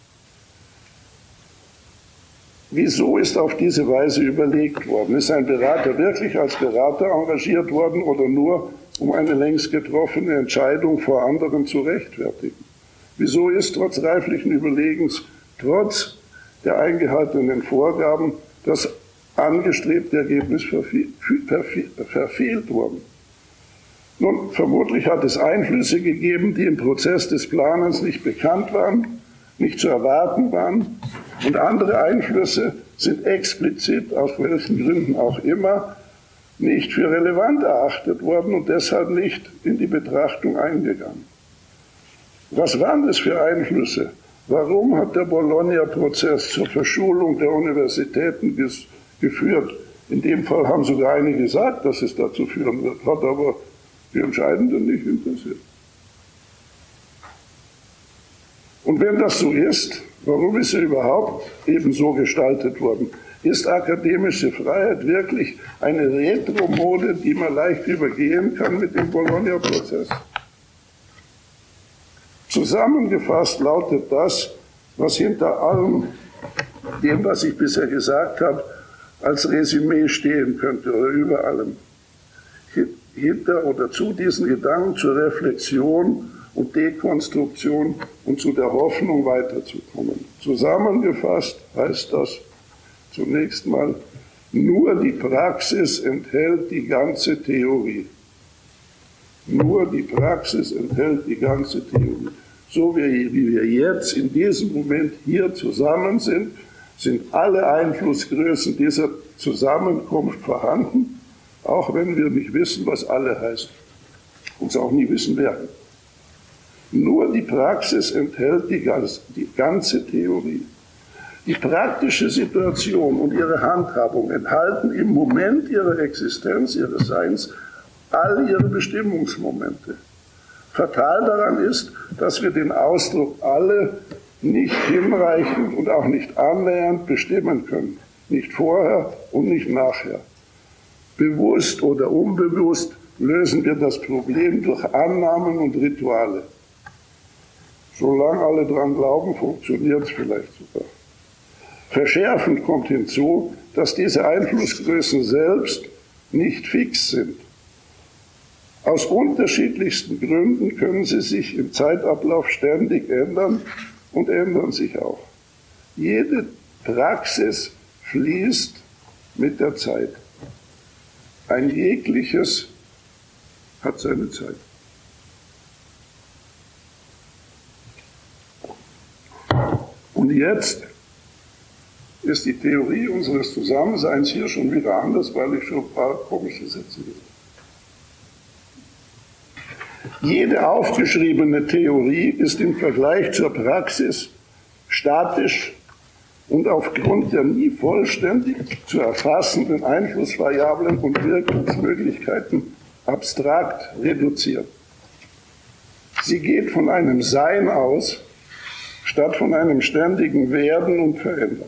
Wieso ist auf diese Weise überlegt worden? Ist ein Berater wirklich als Berater engagiert worden oder nur, um eine längst getroffene Entscheidung vor anderen zu rechtfertigen? Wieso ist trotz reiflichen Überlegens, trotz der eingehaltenen Vorgaben, das angestrebte Ergebnis verfehlt worden? Nun, vermutlich hat es Einflüsse gegeben, die im Prozess des Planens nicht bekannt waren, nicht zu erwarten waren. Und andere Einflüsse sind explizit, aus welchen Gründen auch immer, nicht für relevant erachtet worden und deshalb nicht in die Betrachtung eingegangen. Was waren das für Einflüsse? Warum hat der Bologna-Prozess zur Verschulung der Universitäten geführt? In dem Fall haben sogar einige gesagt, dass es dazu führen wird, hat aber die Entscheidenden nicht interessiert. Und wenn das so ist, warum ist er überhaupt eben so gestaltet worden? Ist akademische Freiheit wirklich eine Retro-Mode, die man leicht übergehen kann mit dem Bologna-Prozess? Zusammengefasst lautet das, was hinter allem dem, was ich bisher gesagt habe, als Resümee stehen könnte oder über allem. Hinter oder zu diesen Gedanken zur Reflexion und Dekonstruktion und zu der Hoffnung weiterzukommen. Zusammengefasst heißt das zunächst mal, nur die Praxis enthält die ganze Theorie. Nur die Praxis enthält die ganze Theorie. So wie, wie wir jetzt in diesem Moment hier zusammen sind, sind alle Einflussgrößen dieser Zusammenkunft vorhanden, auch wenn wir nicht wissen, was alle heißt, uns auch nie wissen werden. Nur die Praxis enthält die, ganz, die ganze Theorie. Die praktische Situation und ihre Handhabung enthalten im Moment ihrer Existenz, ihres Seins, all ihre Bestimmungsmomente. Fatal daran ist, dass wir den Ausdruck alle nicht hinreichend und auch nicht annähernd bestimmen können. Nicht vorher und nicht nachher. Bewusst oder unbewusst lösen wir das Problem durch Annahmen und Rituale. Solange alle dran glauben, funktioniert es vielleicht sogar. Verschärfend kommt hinzu, dass diese Einflussgrößen selbst nicht fix sind. Aus unterschiedlichsten Gründen können sie sich im Zeitablauf ständig ändern und ändern sich auch. Jede Praxis fließt mit der Zeit. Ein jegliches hat seine Zeit. Und jetzt ist die Theorie unseres Zusammenseins hier schon wieder anders, weil ich schon ein paar komische Sätze gesagt habe. Jede aufgeschriebene Theorie ist im Vergleich zur Praxis statisch und aufgrund der nie vollständig zu erfassenden Einflussvariablen und Wirkungsmöglichkeiten abstrakt reduziert. Sie geht von einem Sein aus, statt von einem ständigen Werden und Verändern.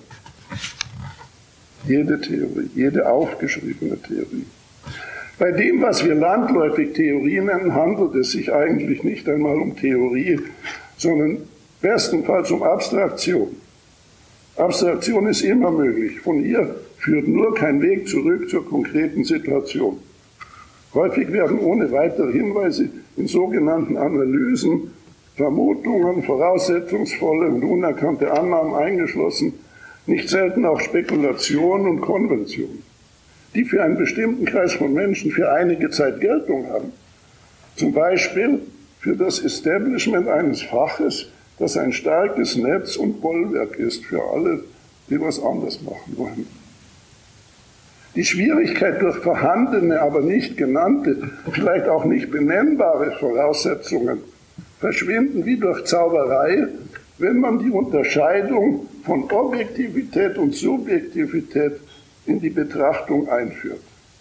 Jede Theorie, jede aufgeschriebene Theorie. Bei dem, was wir landläufig Theorie nennen, handelt es sich eigentlich nicht einmal um Theorie, sondern bestenfalls um Abstraktion. Abstraktion ist immer möglich. Von ihr führt nur kein Weg zurück zur konkreten Situation. Häufig werden ohne weitere Hinweise in sogenannten Analysen Vermutungen, voraussetzungsvolle und unerkannte Annahmen eingeschlossen, nicht selten auch Spekulationen und Konventionen, die für einen bestimmten Kreis von Menschen für einige Zeit Geltung haben. Zum Beispiel für das Establishment eines Faches, das ein starkes Netz und Bollwerk ist für alle, die was anders machen wollen. Die Schwierigkeit durch vorhandene, aber nicht genannte, vielleicht auch nicht benennbare Voraussetzungen verschwinden wie durch Zauberei, wenn man die Unterscheidung von Objektivität und Subjektivität in die Betrachtung einführt.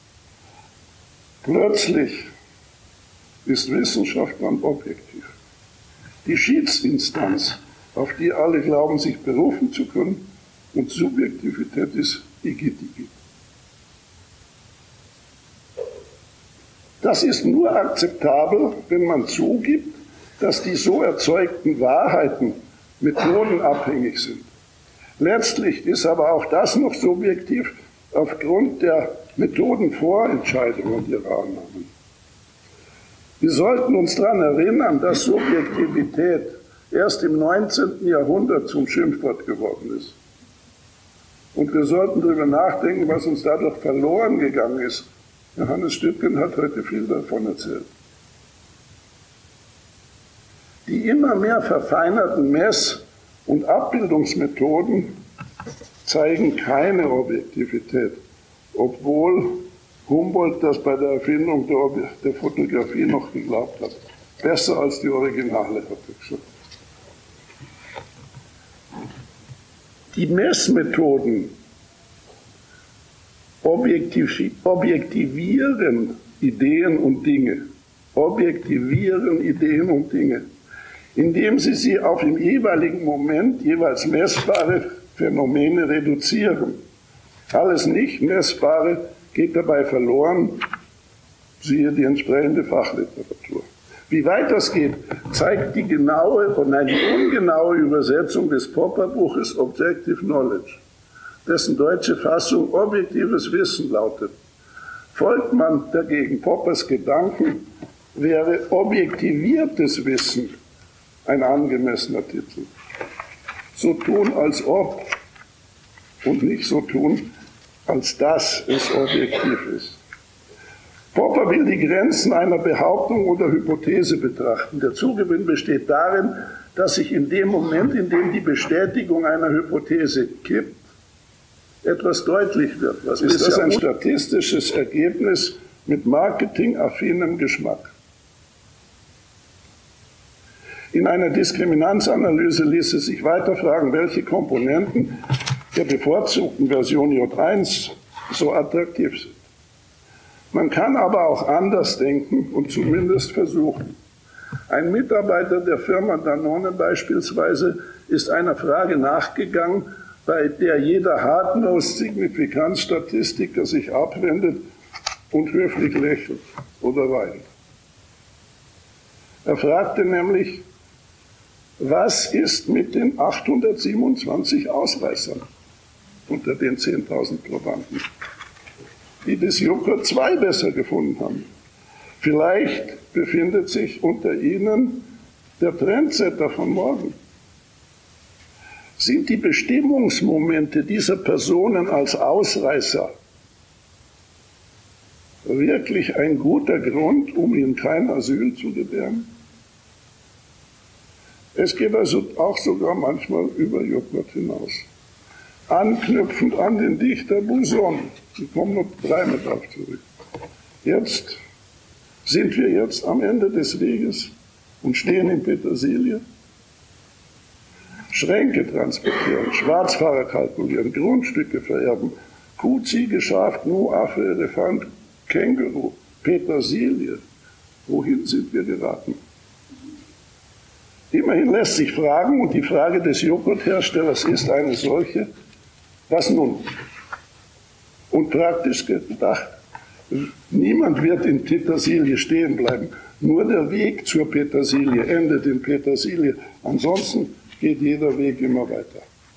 Plötzlich ist Wissenschaft dann objektiv. Die Schiedsinstanz, auf die alle glauben, sich berufen zu können, und Subjektivität ist Igit-Igit. Das ist nur akzeptabel, wenn man zugibt, dass die so erzeugten Wahrheiten methodenabhängig sind. Letztlich ist aber auch das noch subjektiv aufgrund der Methodenvorentscheidung und ihrer Annahmen. Wir sollten uns daran erinnern, dass Subjektivität erst im neunzehnten Jahrhundert zum Schimpfwort geworden ist. Und wir sollten darüber nachdenken, was uns dadurch verloren gegangen ist. Johannes Stübgen hat heute viel davon erzählt. Die immer mehr verfeinerten Mess- und Abbildungsmethoden zeigen keine Objektivität, obwohl Humboldt das bei der Erfindung der, der Fotografie noch geglaubt hat. Besser als die Originale, hat er gesagt. Die Messmethoden objektivieren Ideen und Dinge, objektivieren Ideen und Dinge, indem sie sie auf im jeweiligen Moment jeweils messbare Phänomene reduzieren. Alles nicht Messbare geht dabei verloren, siehe die entsprechende Fachliteratur. Wie weit das geht, zeigt die genaue, oder nein, die ungenaue Übersetzung des Popper-Buches Objective Knowledge, dessen deutsche Fassung objektives Wissen lautet. Folgt man dagegen Poppers Gedanken, wäre objektiviertes Wissen ein angemessener Titel. So tun als ob und nicht so tun, als dass es objektiv ist. Popper will die Grenzen einer Behauptung oder Hypothese betrachten. Der Zugewinn besteht darin, dass sich in dem Moment, in dem die Bestätigung einer Hypothese kippt, etwas deutlich wird. Was ist das? Ein statistisches Ergebnis mit marketingaffinem Geschmack. In einer Diskriminanzanalyse ließ es sich weiter fragen, welche Komponenten der bevorzugten Version J eins so attraktiv sind. Man kann aber auch anders denken und zumindest versuchen. Ein Mitarbeiter der Firma Danone beispielsweise ist einer Frage nachgegangen, bei der jeder Hard-Nosed-Signifikanzstatistiker sich abwendet und höflich lächelt oder weint. Er fragte nämlich, was ist mit den achthundertsiebenundzwanzig Ausreißern unter den zehntausend Probanden, die das Jucker zwei besser gefunden haben? Vielleicht befindet sich unter ihnen der Trendsetter von morgen. Sind die Bestimmungsmomente dieser Personen als Ausreißer wirklich ein guter Grund, um ihnen kein Asyl zu gewähren? Es geht also auch sogar manchmal über Joghurt hinaus. Anknüpfend an den Dichter Buson, ich komme noch dreimal darauf zurück. Jetzt sind wir jetzt am Ende des Weges und stehen in Petersilie. Schränke transportieren, Schwarzfahrer kalkulieren, Grundstücke vererben, Kuh, Ziege, Schaf, Gnu, Affe, Elefant, Känguru, Petersilie. Wohin sind wir geraten? Immerhin lässt sich fragen, und die Frage des Joghurtherstellers ist eine solche, was nun? Und praktisch gedacht, niemand wird in Petersilie stehen bleiben. Nur der Weg zur Petersilie endet in Petersilie. Ansonsten geht jeder Weg immer weiter.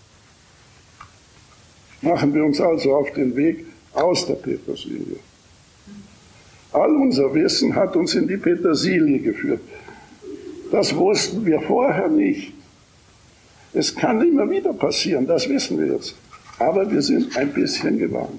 Machen wir uns also auf den Weg aus der Petersilie. All unser Wissen hat uns in die Petersilie geführt. Das wussten wir vorher nicht. Es kann immer wieder passieren, das wissen wir jetzt. Aber wir sind ein bisschen gewarnt.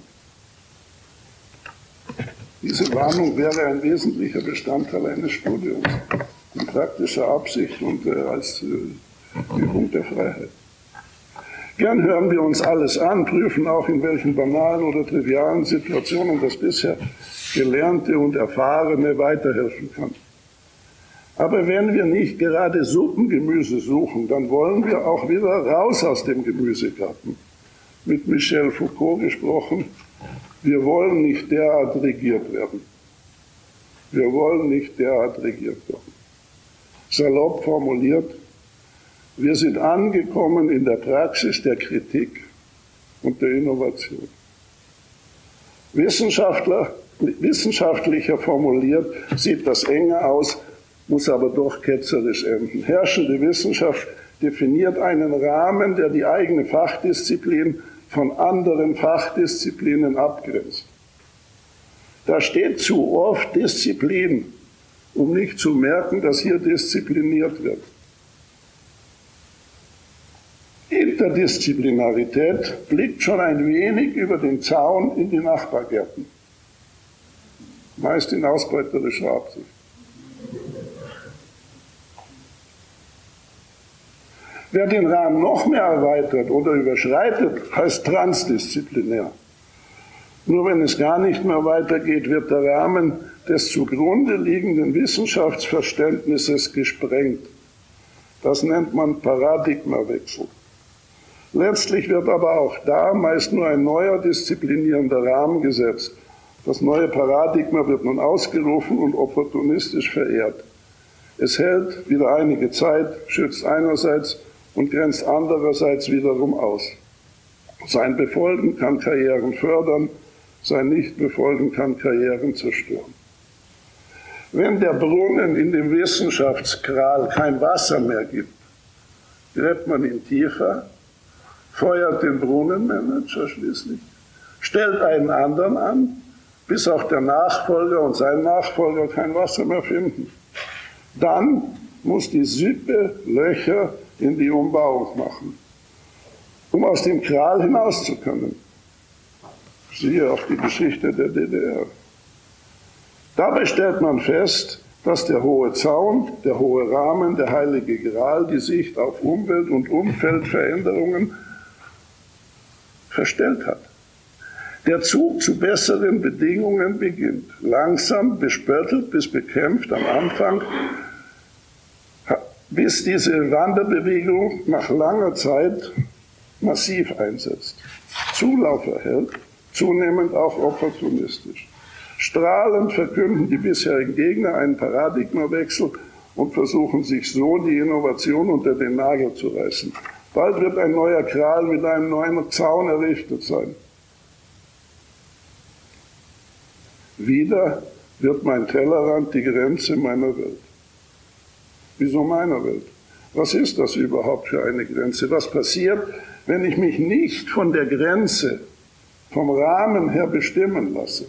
Diese Warnung wäre ein wesentlicher Bestandteil eines Studiums, in praktischer Absicht und äh, als äh, Übung der Freiheit. Gern hören wir uns alles an, prüfen auch, in welchen banalen oder trivialen Situationen das bisher Gelernte und Erfahrene weiterhelfen kann. Aber wenn wir nicht gerade Suppengemüse suchen, dann wollen wir auch wieder raus aus dem Gemüsegarten. Mit Michel Foucault gesprochen, wir wollen nicht derart regiert werden. Wir wollen nicht derart regiert werden. Salopp formuliert, wir sind angekommen in der Praxis der Kritik und der Innovation. Wissenschaftler, wissenschaftlicher formuliert sieht das enger aus, muss aber doch ketzerisch enden. Herrschende Wissenschaft definiert einen Rahmen, der die eigene Fachdisziplin von anderen Fachdisziplinen abgrenzt. Da steht zu oft Disziplin, um nicht zu merken, dass hier diszipliniert wird. Interdisziplinarität blickt schon ein wenig über den Zaun in die Nachbargärten, meist in ausbeuterischer Absicht. Wer den Rahmen noch mehr erweitert oder überschreitet, heißt transdisziplinär. Nur wenn es gar nicht mehr weitergeht, wird der Rahmen des zugrunde liegenden Wissenschaftsverständnisses gesprengt. Das nennt man Paradigmawechsel. Letztlich wird aber auch da meist nur ein neuer disziplinierender Rahmen gesetzt. Das neue Paradigma wird nun ausgerufen und opportunistisch verehrt. Es hält wieder einige Zeit, schützt einerseits und grenzt andererseits wiederum aus. Sein Befolgen kann Karrieren fördern, sein Nichtbefolgen kann Karrieren zerstören. Wenn der Brunnen in dem Wissenschaftskral kein Wasser mehr gibt, gräbt man ihn tiefer, feuert den Brunnenmanager schließlich, stellt einen anderen an, bis auch der Nachfolger und sein Nachfolger kein Wasser mehr finden. Dann muss die Sippe Löcher in die Umbauung machen, um aus dem Kral hinaus zu können. Siehe auch die Geschichte der D D R. Dabei stellt man fest, dass der hohe Zaun, der hohe Rahmen, der heilige Gral die Sicht auf Umwelt- und Umfeldveränderungen verstellt hat. Der Zug zu besseren Bedingungen beginnt. Langsam, bespöttelt bis bekämpft am Anfang, bis diese Wanderbewegung nach langer Zeit massiv einsetzt. Zulauf erhält, zunehmend auch opportunistisch. Strahlend verkünden die bisherigen Gegner einen Paradigmawechsel und versuchen sich so die Innovation unter den Nagel zu reißen. Bald wird ein neuer Kral mit einem neuen Zaun errichtet sein. Wieder wird mein Tellerrand die Grenze meiner Welt. Wieso meiner Welt? Was ist das überhaupt für eine Grenze? Was passiert, wenn ich mich nicht von der Grenze, vom Rahmen her bestimmen lasse,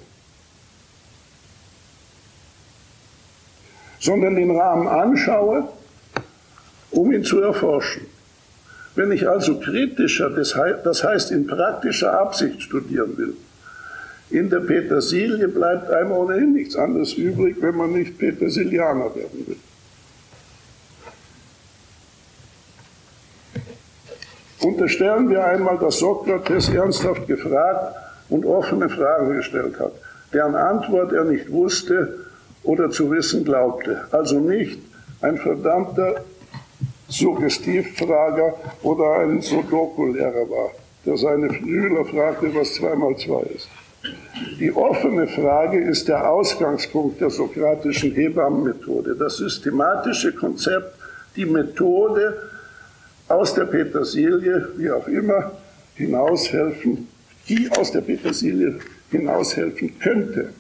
sondern den Rahmen anschaue, um ihn zu erforschen? Wenn ich also kritischer, das heißt in praktischer Absicht studieren will, in der Petersilie bleibt einem ohnehin nichts anderes übrig, wenn man nicht Petersilianer werden will. Unterstellen wir einmal, dass Sokrates ernsthaft gefragt und offene Fragen gestellt hat, deren Antwort er nicht wusste oder zu wissen glaubte. Also nicht ein verdammter Suggestivfrager oder ein Sudoku-Lehrer war, der seine Schüler fragte, was zwei mal zwei ist. Die offene Frage ist der Ausgangspunkt der sokratischen Hebammenmethode, das systematische Konzept, die Methode, aus der Petersilie, wie auch immer, hinaushelfen, die aus der Petersilie hinaushelfen könnte.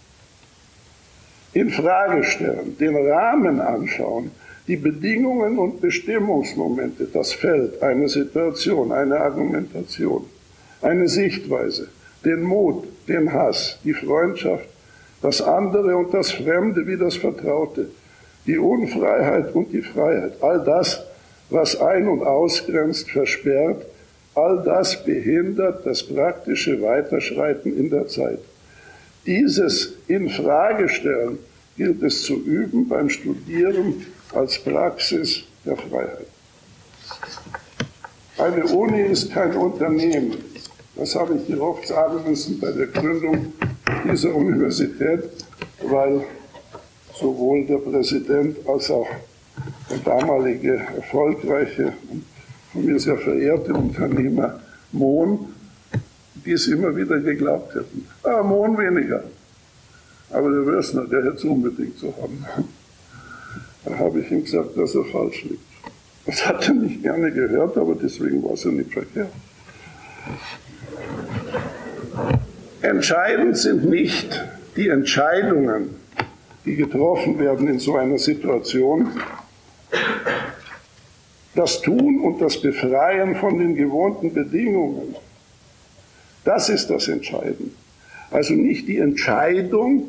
In Frage stellen, den Rahmen anschauen, die Bedingungen und Bestimmungsmomente, das Feld, eine Situation, eine Argumentation, eine Sichtweise, den Mut, den Hass, die Freundschaft, das andere und das Fremde wie das Vertraute, die Unfreiheit und die Freiheit, all das, was ein- und ausgrenzt, versperrt, all das behindert das praktische Weiterschreiten in der Zeit. Dieses Infragestellen gilt es zu üben beim Studieren als Praxis der Freiheit. Eine Uni ist kein Unternehmen. Das habe ich hier oft sagen müssen bei der Gründung dieser Universität, weil sowohl der Präsident als auch der damalige erfolgreiche und von mir sehr verehrte Unternehmer Mohn dies immer wieder geglaubt hätten. Ah, Mohn weniger. Aber der Wössner, der hätte es unbedingt so haben. Da habe ich ihm gesagt, dass er falsch liegt. Das hat er nicht gerne gehört, aber deswegen war es ja nicht verkehrt. Entscheidend sind nicht die Entscheidungen, die getroffen werden in so einer Situation. Das Tun und das Befreien von den gewohnten Bedingungen, das ist das Entscheidende. Also nicht die Entscheidung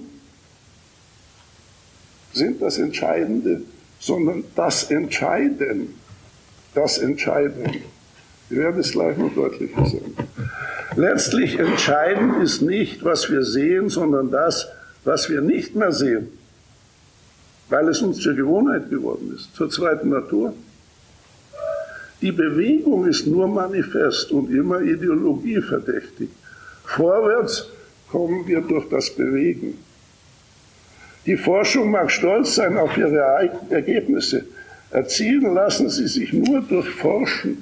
sind das Entscheidende, sondern das Entscheiden. Das Entscheiden. Wir werden es gleich noch deutlicher sagen. Letztlich entscheidend ist nicht, was wir sehen, sondern das, was wir nicht mehr sehen, weil es uns zur Gewohnheit geworden ist, zur zweiten Natur. Die Bewegung ist nur manifest und immer ideologieverdächtig. Vorwärts kommen wir durch das Bewegen. Die Forschung mag stolz sein auf ihre Ergebnisse. Erzielen lassen sie sich nur durch Forschen.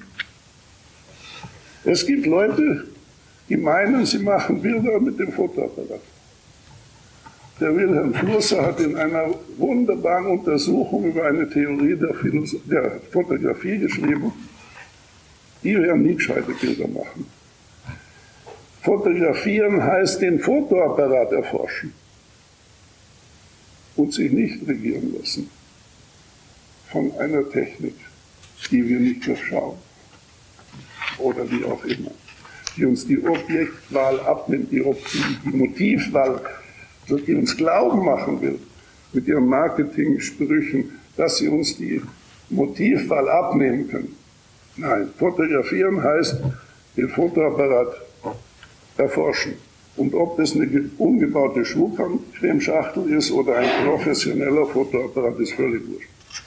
Es gibt Leute, die meinen, sie machen Bilder mit dem Fotoapparat. Der Wilhelm Flusser hat in einer wunderbaren Untersuchung über eine Theorie der, Philos- der Fotografie geschrieben, die werden nie gescheite Bilder machen. Fotografieren heißt den Fotoapparat erforschen und sich nicht regieren lassen von einer Technik, die wir nicht durchschauen oder wie auch immer, die uns die Objektwahl abnimmt, die, die Motivwahl, die uns glauben machen will, mit ihren Marketing-Sprüchen, dass sie uns die Motivwahl abnehmen können. Nein, fotografieren heißt den Fotoapparat erforschen. Und ob das eine umgebaute Schuhcremeschachtel ist oder ein professioneller Fotoapparat, ist völlig wurscht.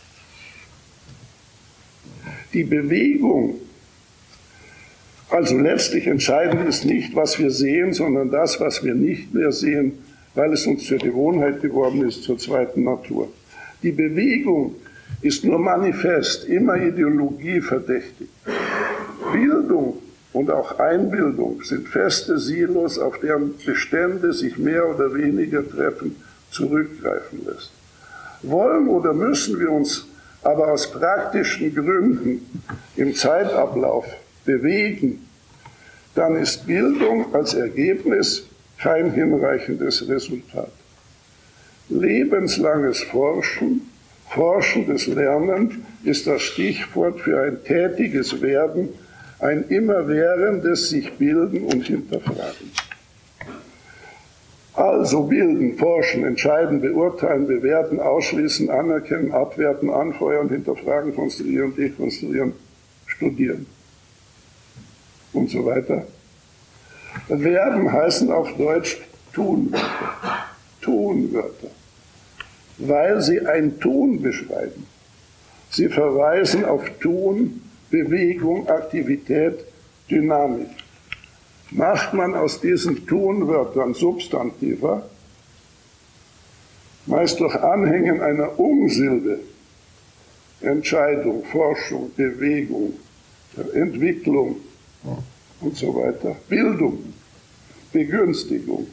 Die Bewegung, also letztlich entscheidend ist nicht, was wir sehen, sondern das, was wir nicht mehr sehen, weil es uns zur Gewohnheit geworden ist, zur zweiten Natur. Die Bewegung ist nur manifest, immer ideologieverdächtig. Bildung und auch Einbildung sind feste Silos, auf deren Bestände sich mehr oder weniger treffend zurückgreifen lässt. Wollen oder müssen wir uns aber aus praktischen Gründen im Zeitablauf bewegen, dann ist Bildung als Ergebnis kein hinreichendes Resultat. Lebenslanges Forschen, forschendes Lernen ist das Stichwort für ein tätiges Werden, ein immerwährendes sich bilden und hinterfragen. Also bilden, forschen, entscheiden, beurteilen, bewerten, ausschließen, anerkennen, abwerten, anfeuern, hinterfragen, konstruieren, dekonstruieren, studieren und so weiter. Verben heißen auf Deutsch Tunwörter. Tunwörter, weil sie ein Tun beschreiben. Sie verweisen auf Tun, Bewegung, Aktivität, Dynamik. Macht man aus diesen Tunwörtern Substantiva, meist durch Anhängen einer Umsilbe, Entscheidung, Forschung, Bewegung, Entwicklung und so weiter, Bildung, Begünstigung,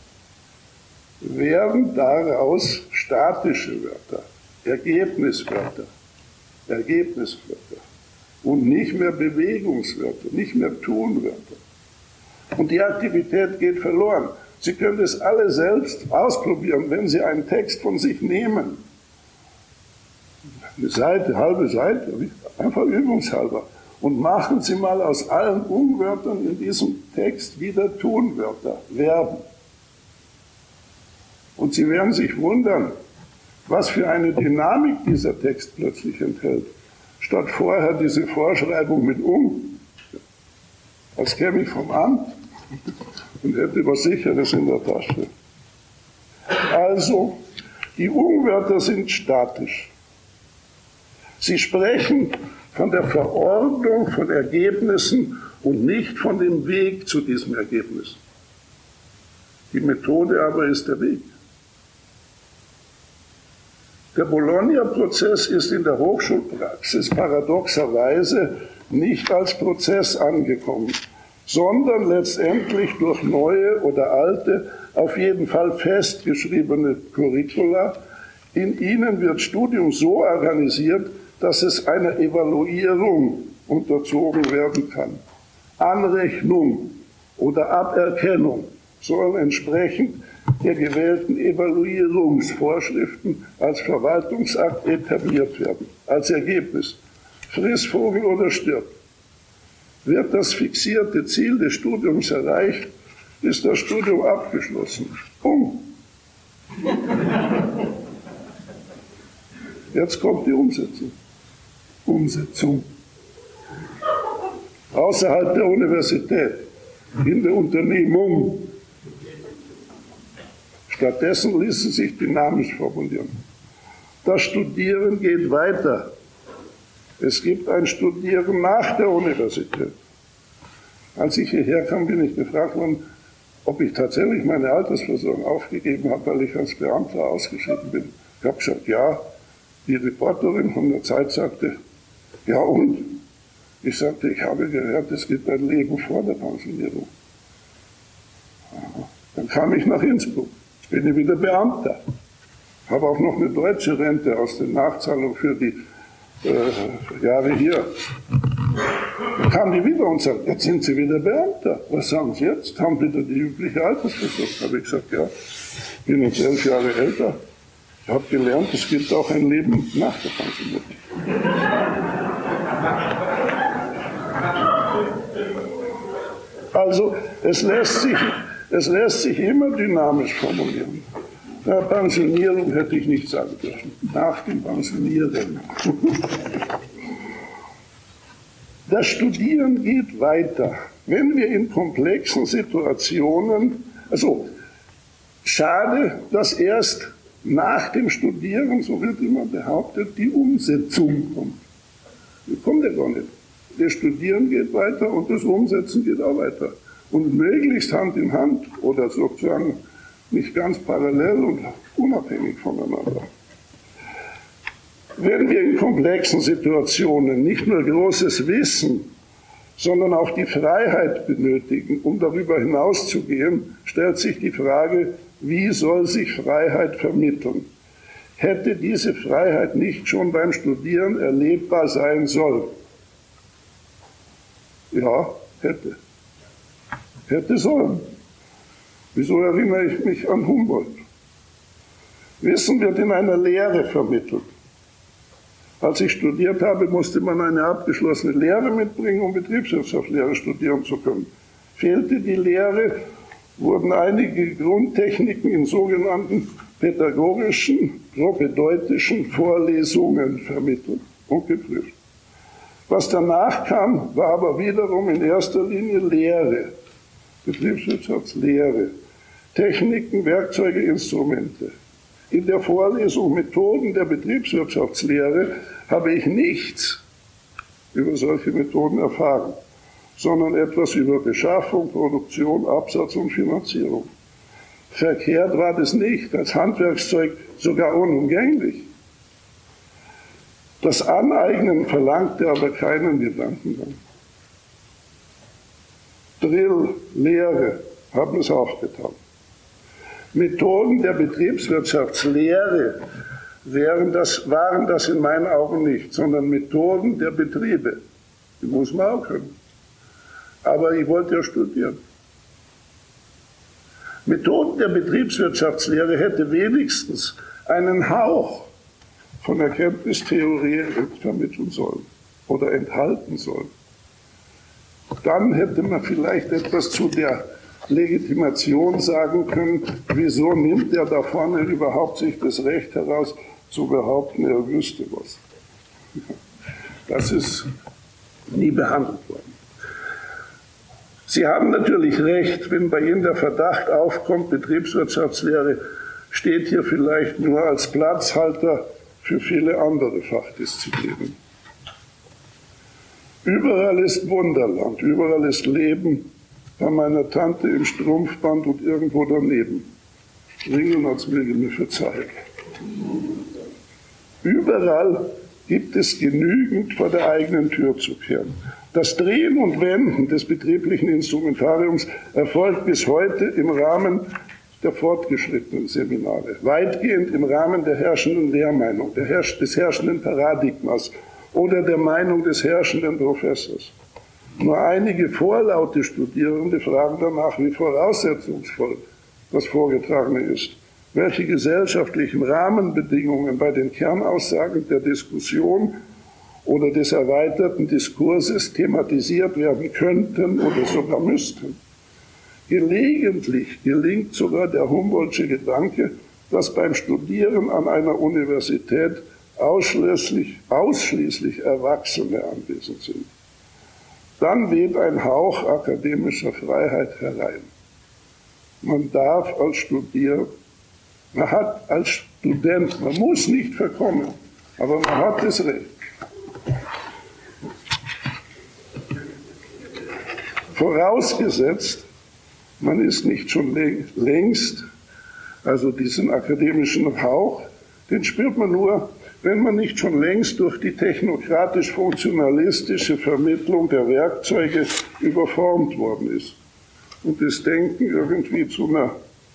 werden daraus statische Wörter, Ergebniswörter, Ergebniswörter und nicht mehr Bewegungswörter, nicht mehr Tunwörter. Und die Aktivität geht verloren. Sie können das alle selbst ausprobieren, wenn Sie einen Text von sich nehmen. Eine Seite, eine halbe Seite, einfach übungshalber. Und machen Sie mal aus allen Unwörtern in diesem Text wieder Tunwörter, Verben. Und Sie werden sich wundern, was für eine Dynamik dieser Text plötzlich enthält. Statt vorher diese Vorschreibung mit um, als käme ich vom Amt und hätte was Sicheres in der Tasche. Also, die Unwörter sind statisch. Sie sprechen von der Verordnung von Ergebnissen und nicht von dem Weg zu diesem Ergebnis. Die Methode aber ist der Weg. Der Bologna-Prozess ist in der Hochschulpraxis paradoxerweise nicht als Prozess angekommen, sondern letztendlich durch neue oder alte, auf jeden Fall festgeschriebene Curricula. In ihnen wird Studium so organisiert, dass es einer Evaluierung unterzogen werden kann. Anrechnung oder Aberkennung sollen entsprechend der gewählten Evaluierungsvorschriften als Verwaltungsakt etabliert werden. Als Ergebnis: friss Vogel oder stirb. Wird das fixierte Ziel des Studiums erreicht, ist das Studium abgeschlossen. Um. Jetzt kommt die Umsetzung. Umsetzung. Außerhalb der Universität, in der Unternehmung. Stattdessen ließen sich dynamisch formulieren. Das Studieren geht weiter. Es gibt ein Studieren nach der Universität. Als ich hierher kam, bin ich gefragt worden, ob ich tatsächlich meine Altersversorgung aufgegeben habe, weil ich als Beamter ausgeschieden bin. Ich habe gesagt, ja. Die Reporterin von der Zeit sagte, ja und? Ich sagte, ich habe gehört, es gibt ein Leben vor der Pensionierung. Dann kam ich nach Innsbruck, bin ich wieder Beamter, habe auch noch eine deutsche Rente aus der Nachzahlung für die äh, Jahre hier. Dann kam die wieder und sagte, jetzt sind Sie wieder Beamter. Was sagen Sie jetzt? Haben wieder die übliche Altersversorgung? Habe ich gesagt, ja, bin jetzt elf Jahre älter. Ich habe gelernt, es gibt auch ein Leben nach der Pensionierung. Also es lässt sich, es lässt sich immer dynamisch formulieren. Nach Pensionierung hätte ich nicht sagen dürfen. Nach dem Pensionieren. Das Studieren geht weiter. Wenn wir in komplexen Situationen, also schade, dass erst nach dem Studieren, so wird immer behauptet, die Umsetzung kommt. Die kommt ja gar nicht. Das Studieren geht weiter und das Umsetzen geht auch weiter. Und möglichst Hand in Hand oder sozusagen nicht ganz parallel und unabhängig voneinander. Wenn wir in komplexen Situationen nicht nur großes Wissen, sondern auch die Freiheit benötigen, um darüber hinauszugehen, stellt sich die Frage, wie soll sich Freiheit vermitteln? Hätte diese Freiheit nicht schon beim Studieren erlebbar sein sollen? Ja, hätte. Hätte sollen. Wieso erinnere ich mich an Humboldt? Wissen wird in einer Lehre vermittelt. Als ich studiert habe, musste man eine abgeschlossene Lehre mitbringen, um Betriebswirtschaftslehre studieren zu können. Fehlte die Lehre, wurden einige Grundtechniken in sogenannten pädagogischen, propädeutischen Vorlesungen vermittelt und geprüft. Was danach kam, war aber wiederum in erster Linie Lehre, Betriebswirtschaftslehre, Techniken, Werkzeuge, Instrumente. In der Vorlesung Methoden der Betriebswirtschaftslehre habe ich nichts über solche Methoden erfahren, sondern etwas über Beschaffung, Produktion, Absatz und Finanzierung. Verkehrt war das nicht, als Handwerkszeug sogar unumgänglich. Das Aneignen verlangte aber keinen Gedankengang. Drill, Lehre haben es auch getan. Methoden der Betriebswirtschaftslehre wären das, waren das in meinen Augen nicht, sondern Methoden der Betriebe. Die muss man auch können. Aber ich wollte ja studieren. Methoden der Betriebswirtschaftslehre hätte wenigstens einen Hauch von Erkenntnistheorie vermitteln sollen oder enthalten sollen. Dann hätte man vielleicht etwas zu der Legitimation sagen können, wieso nimmt er da vorne überhaupt sich das Recht heraus, zu behaupten, er wüsste was. Das ist nie behandelt worden. Sie haben natürlich recht, wenn bei Ihnen der Verdacht aufkommt, Betriebswirtschaftslehre steht hier vielleicht nur als Platzhalter für viele andere Fachdisziplinen. Überall ist Wunderland, überall ist Leben, bei meiner Tante im Strumpfband und irgendwo daneben. Ringen als möge mir verzeihen. Überall gibt es genügend vor der eigenen Tür zu kehren. Das Drehen und Wenden des betrieblichen Instrumentariums erfolgt bis heute im Rahmen der fortgeschrittenen Seminare, weitgehend im Rahmen der herrschenden Lehrmeinung, der herrsch- des herrschenden Paradigmas oder der Meinung des herrschenden Professors. Nur einige vorlaute Studierende fragen danach, wie voraussetzungsvoll das Vorgetragene ist, welche gesellschaftlichen Rahmenbedingungen bei den Kernaussagen der Diskussion oder des erweiterten Diskurses thematisiert werden könnten oder sogar müssten. Gelegentlich gelingt sogar der Humboldtsche Gedanke, dass beim Studieren an einer Universität ausschließlich, ausschließlich Erwachsene anwesend sind. Dann weht ein Hauch akademischer Freiheit herein. Man darf als Studierer, man hat als Student, man muss nicht verkommen, aber man hat das Recht. Vorausgesetzt, man ist nicht schon längst, also diesen akademischen Hauch, den spürt man nur, wenn man nicht schon längst durch die technokratisch-funktionalistische Vermittlung der Werkzeuge überformt worden ist und das Denken irgendwie zu einer,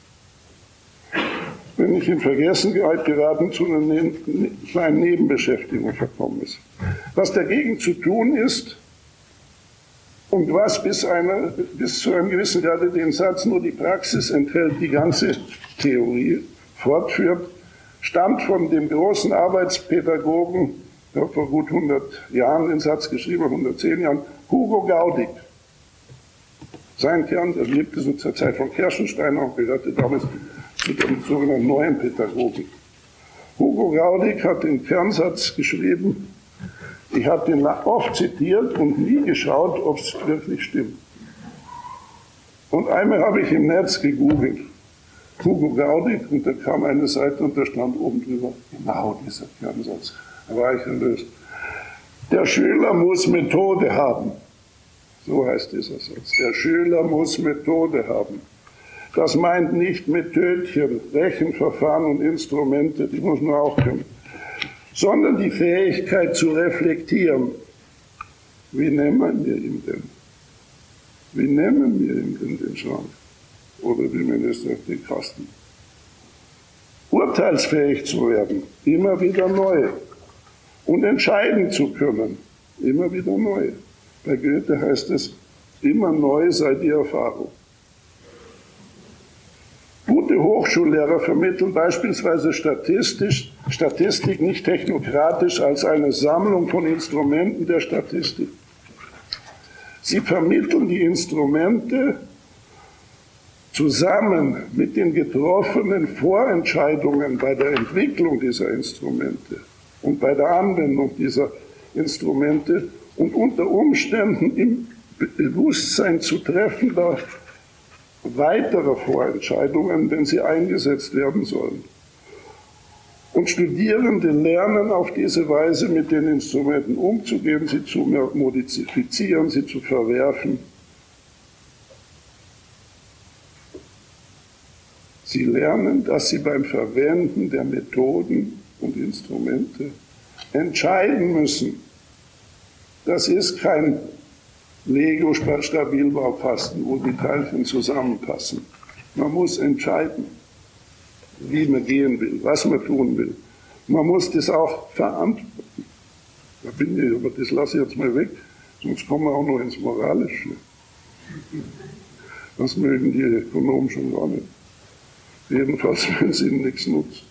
wenn nicht in Vergessenheit geraten, zu einer ne kleinen Nebenbeschäftigung verkommen ist. Was dagegen zu tun ist, und was bis, eine, bis zu einem gewissen Grade den Satz nur die Praxis enthält, die ganze Theorie fortführt, stammt von dem großen Arbeitspädagogen, der hat vor gut hundert Jahren den Satz geschrieben, hundertzehn Jahren, Hugo Gaudig. Sein Kern, er lebte so zur Zeit von Kerschensteiner und gehörte damals zu den sogenannten neuen Pädagogen. Hugo Gaudig hat den Kernsatz geschrieben, ich habe den oft zitiert und nie geschaut, ob es wirklich stimmt. Und einmal habe ich im Netz gegoogelt, Hugo Gaudig, und da kam eine Seite und da stand oben drüber, genau dieser Kernsatz. Da war ich erlöst. Der Schüler muss Methode haben. So heißt dieser Satz. Der Schüler muss Methode haben. Das meint nicht Methodchen, Rechenverfahren und Instrumente, die muss man auch können, sondern die Fähigkeit zu reflektieren. Wie nennen wir ihn denn? Wie nennen wir ihn denn den Schrank? Oder wie Minister den Kasten? Urteilsfähig zu werden, immer wieder neu. Und entscheiden zu können, immer wieder neu. Bei Goethe heißt es, immer neu sei die Erfahrung. Gute Hochschullehrer vermitteln beispielsweise statistisch, Statistik nicht technokratisch als eine Sammlung von Instrumenten der Statistik. Sie vermitteln die Instrumente zusammen mit den getroffenen Vorentscheidungen bei der Entwicklung dieser Instrumente und bei der Anwendung dieser Instrumente und unter Umständen im Bewusstsein zu treffender weiterer Vorentscheidungen, wenn sie eingesetzt werden sollen. Und Studierende lernen auf diese Weise mit den Instrumenten umzugehen, sie zu modifizieren, sie zu verwerfen. Sie lernen, dass sie beim Verwenden der Methoden und Instrumente entscheiden müssen. Das ist kein Lego-Stabilbaukasten, wo die Teilchen zusammenpassen. Man muss entscheiden, wie man gehen will, was man tun will. Man muss das auch verantworten. Da bin ich, aber das lasse ich jetzt mal weg, sonst kommen wir auch noch ins Moralische. Das mögen die Ökonomen schon gar nicht. Jedenfalls, wenn es ihnen nichts nutzt.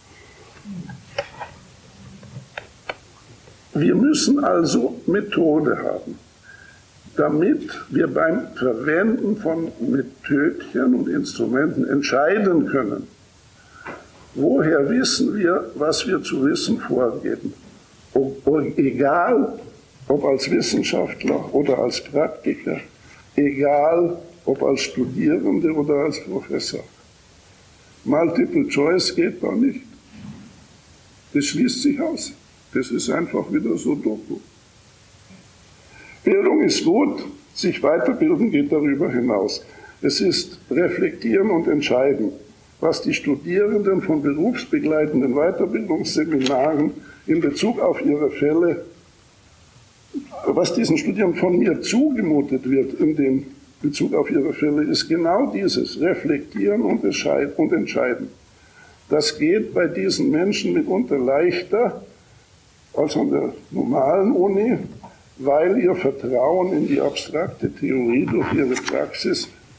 Wir müssen also Methode haben, damit wir beim Verwenden von Methodchen und Instrumenten entscheiden können. Woher wissen wir, was wir zu wissen vorgeben? Ob, egal, ob als Wissenschaftler oder als Praktiker, egal, ob als Studierende oder als Professor. Multiple Choice geht da nicht. Das schließt sich aus. Das ist einfach wieder so Doku. Bildung ist gut, sich weiterbilden geht darüber hinaus. Es ist reflektieren und entscheiden, was die Studierenden von berufsbegleitenden Weiterbildungsseminaren in Bezug auf ihre Fälle, was diesen Studierenden von mir zugemutet wird in dem Bezug auf ihre Fälle, ist genau dieses, reflektieren und entscheiden. Das geht bei diesen Menschen mitunter leichter als an der normalen Uni, weil ihr Vertrauen in die abstrakte Theorie durch ihre Praxis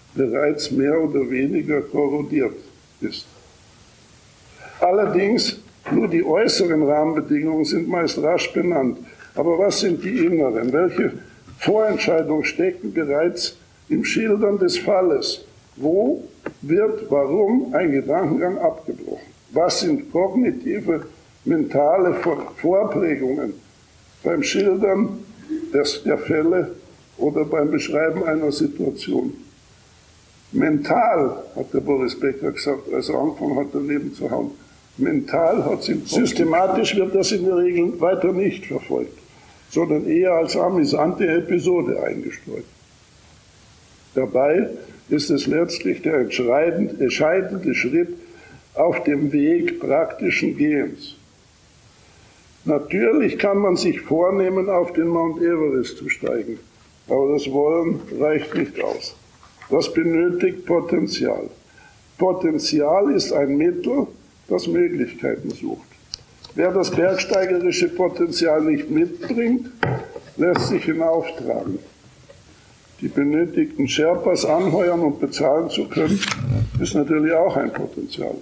bereits mehr oder weniger korrodiert ist. Allerdings, nur die äußeren Rahmenbedingungen sind meist rasch benannt. Aber was sind die inneren? Welche Vorentscheidungen stecken bereits im Schildern des Falles? Wo wird, warum ein Gedankengang abgebrochen? Was sind kognitive, mentale Vorprägungen beim Schildern des, der Fälle oder beim Beschreiben einer Situation? Mental, hat der Boris Becker gesagt, als er angefangen hat, daneben zu hauen. Mental hat sie, systematisch wird das in der Regel weiter nicht verfolgt, sondern eher als amüsante Episode eingestreut. Dabei ist es letztlich der entscheidende Schritt auf dem Weg praktischen Gehens. Natürlich kann man sich vornehmen, auf den Mount Everest zu steigen, aber das Wollen reicht nicht aus. Das benötigt Potenzial. Potenzial ist ein Mittel, das Möglichkeiten sucht. Wer das bergsteigerische Potenzial nicht mitbringt, lässt sich hinauftragen. Die benötigten Sherpas anheuern und bezahlen zu können, ist natürlich auch ein Potenzial.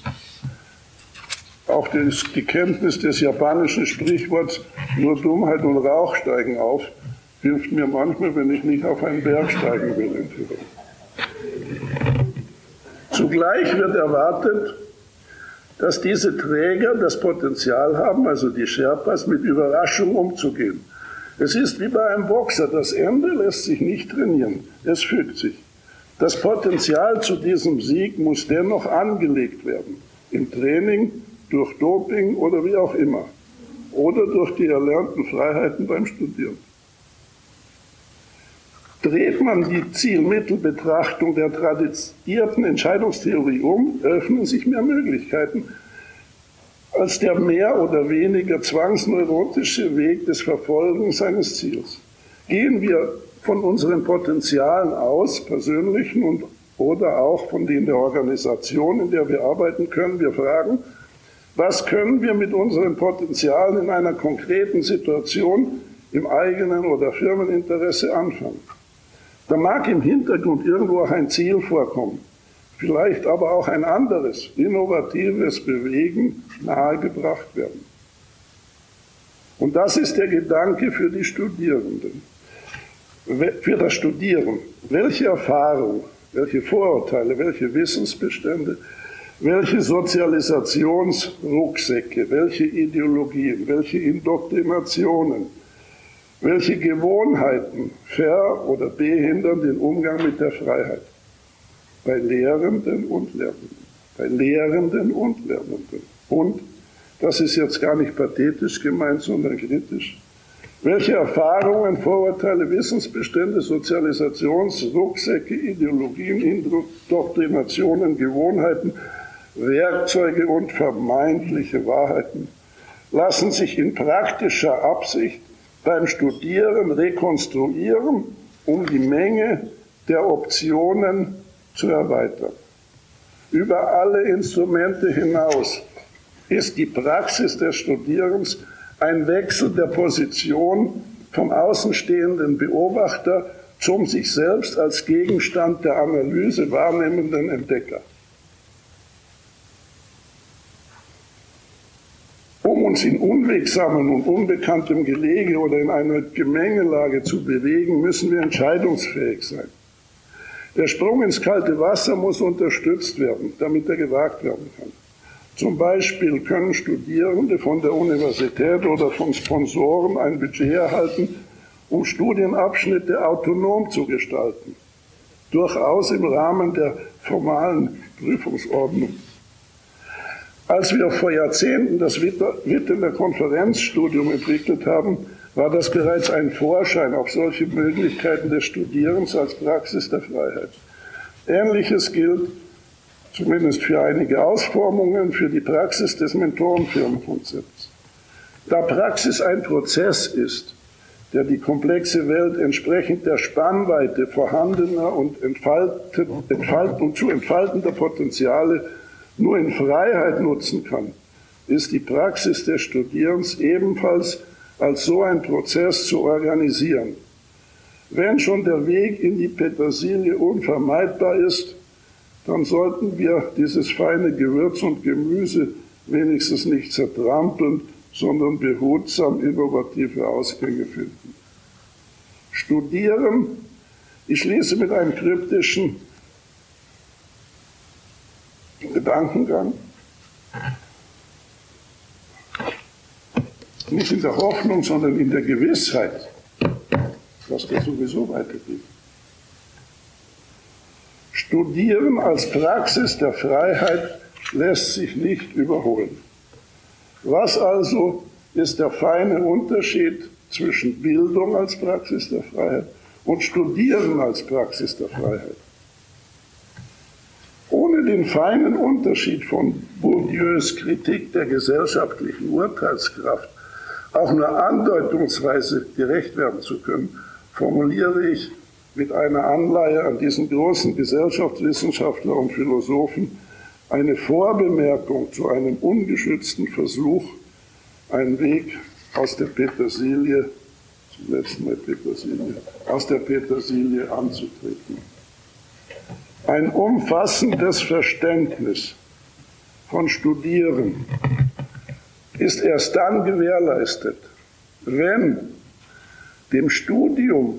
Auch die, die Kenntnis des japanischen Sprichworts nur Dummheit und Rauch steigen auf, hilft mir manchmal, wenn ich nicht auf einen Berg steigen will in Tirol. Zugleich wird erwartet, dass diese Träger das Potenzial haben, also die Sherpas, mit Überraschung umzugehen. Es ist wie bei einem Boxer, das Ende lässt sich nicht trainieren, es fügt sich. Das Potenzial zu diesem Sieg muss dennoch angelegt werden, im Training, durch Doping oder wie auch immer, oder durch die erlernten Freiheiten beim Studieren. Dreht man die Ziel-Mittel-Betrachtung der tradierten Entscheidungstheorie um, öffnen sich mehr Möglichkeiten als der mehr oder weniger zwangsneurotische Weg des Verfolgens seines Ziels. Gehen wir von unseren Potenzialen aus, persönlichen und oder auch von denen der Organisation, in der wir arbeiten können, wir fragen, was können wir mit unseren Potenzialen in einer konkreten Situation im eigenen oder Firmeninteresse anfangen? Da mag im Hintergrund irgendwo auch ein Ziel vorkommen, vielleicht aber auch ein anderes, innovatives Bewegen nahegebracht werden. Und das ist der Gedanke für die Studierenden, für das Studieren. Welche Erfahrung, welche Vorurteile, welche Wissensbestände, welche Sozialisationsrucksäcke, welche Ideologien, welche Indoktrinationen, welche Gewohnheiten ver- oder behindern den Umgang mit der Freiheit? Bei Lehrenden und Lernenden. Bei Lehrenden und Lernenden. Und, das ist jetzt gar nicht pathetisch gemeint, sondern kritisch, welche Erfahrungen, Vorurteile, Wissensbestände, Sozialisationsrucksäcke, Ideologien, Indoktrinationen, Gewohnheiten, Werkzeuge und vermeintliche Wahrheiten lassen sich in praktischer Absicht beim Studieren rekonstruieren, um die Menge der Optionen zu erweitern. Über alle Instrumente hinaus ist die Praxis des Studierens ein Wechsel der Position vom außenstehenden Beobachter zum sich selbst als Gegenstand der Analyse wahrnehmenden Entdecker. Um uns in unwegsamen und unbekanntem Gelege oder in einer Gemengelage zu bewegen, müssen wir entscheidungsfähig sein. Der Sprung ins kalte Wasser muss unterstützt werden, damit er gewagt werden kann. Zum Beispiel können Studierende von der Universität oder von Sponsoren ein Budget erhalten, um Studienabschnitte autonom zu gestalten, durchaus im Rahmen der formalen Prüfungsordnung. Als wir vor Jahrzehnten das Wittener Konferenzstudium entwickelt haben, war das bereits ein Vorschein auf solche Möglichkeiten des Studierens als Praxis der Freiheit. Ähnliches gilt, zumindest für einige Ausformungen, für die Praxis des Mentorenfirmenkonzepts. Da Praxis ein Prozess ist, der die komplexe Welt entsprechend der Spannweite vorhandener und, entfaltet, entfalt, und zu entfaltender Potenziale nur in Freiheit nutzen kann, ist die Praxis des Studierens ebenfalls als so ein Prozess zu organisieren. Wenn schon der Weg in die Petersilie unvermeidbar ist, dann sollten wir dieses feine Gewürz und Gemüse wenigstens nicht zertrampeln, sondern behutsam innovative Ausgänge finden. Studieren, ich schließe mit einem kryptischen Gedankengang. Nicht in der Hoffnung, sondern in der Gewissheit, dass das sowieso weitergeht. Studieren als Praxis der Freiheit lässt sich nicht überholen. Was also ist der feine Unterschied zwischen Bildung als Praxis der Freiheit und Studieren als Praxis der Freiheit? Ohne den feinen Unterschied von Bourdieus Kritik der gesellschaftlichen Urteilskraft auch nur andeutungsweise gerecht werden zu können, formuliere ich mit einer Anleihe an diesen großen Gesellschaftswissenschaftler und Philosophen eine Vorbemerkung zu einem ungeschützten Versuch, einen Weg aus der Petersilie, zum letzten Mal Petersilie, aus der Petersilie anzutreten. Ein umfassendes Verständnis von Studieren ist erst dann gewährleistet, wenn dem Studium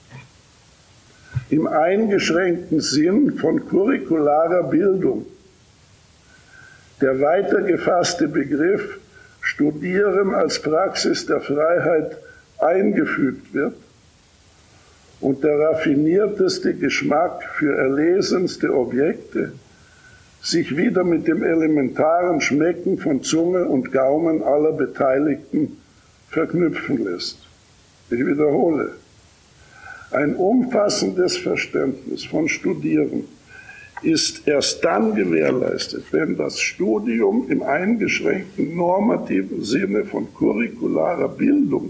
im eingeschränkten Sinn von curricularer Bildung der weiter gefasste Begriff Studieren als Praxis der Freiheit eingefügt wird und der raffinierteste Geschmack für erlesenste Objekte sich wieder mit dem elementaren Schmecken von Zunge und Gaumen aller Beteiligten verknüpfen lässt. Ich wiederhole, ein umfassendes Verständnis von Studieren ist erst dann gewährleistet, wenn das Studium im eingeschränkten normativen Sinne von curricularer Bildung,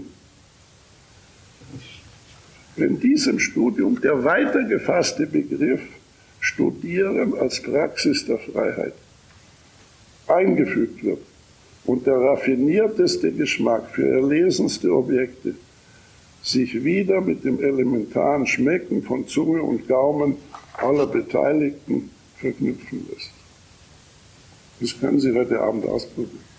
wenn diesem Studium der weiter gefasste Begriff Studieren als Praxis der Freiheit eingefügt wird und der raffinierteste Geschmack für erlesenste Objekte sich wieder mit dem elementaren Schmecken von Zunge und Gaumen aller Beteiligten verknüpfen lässt. Das können Sie heute Abend ausprobieren.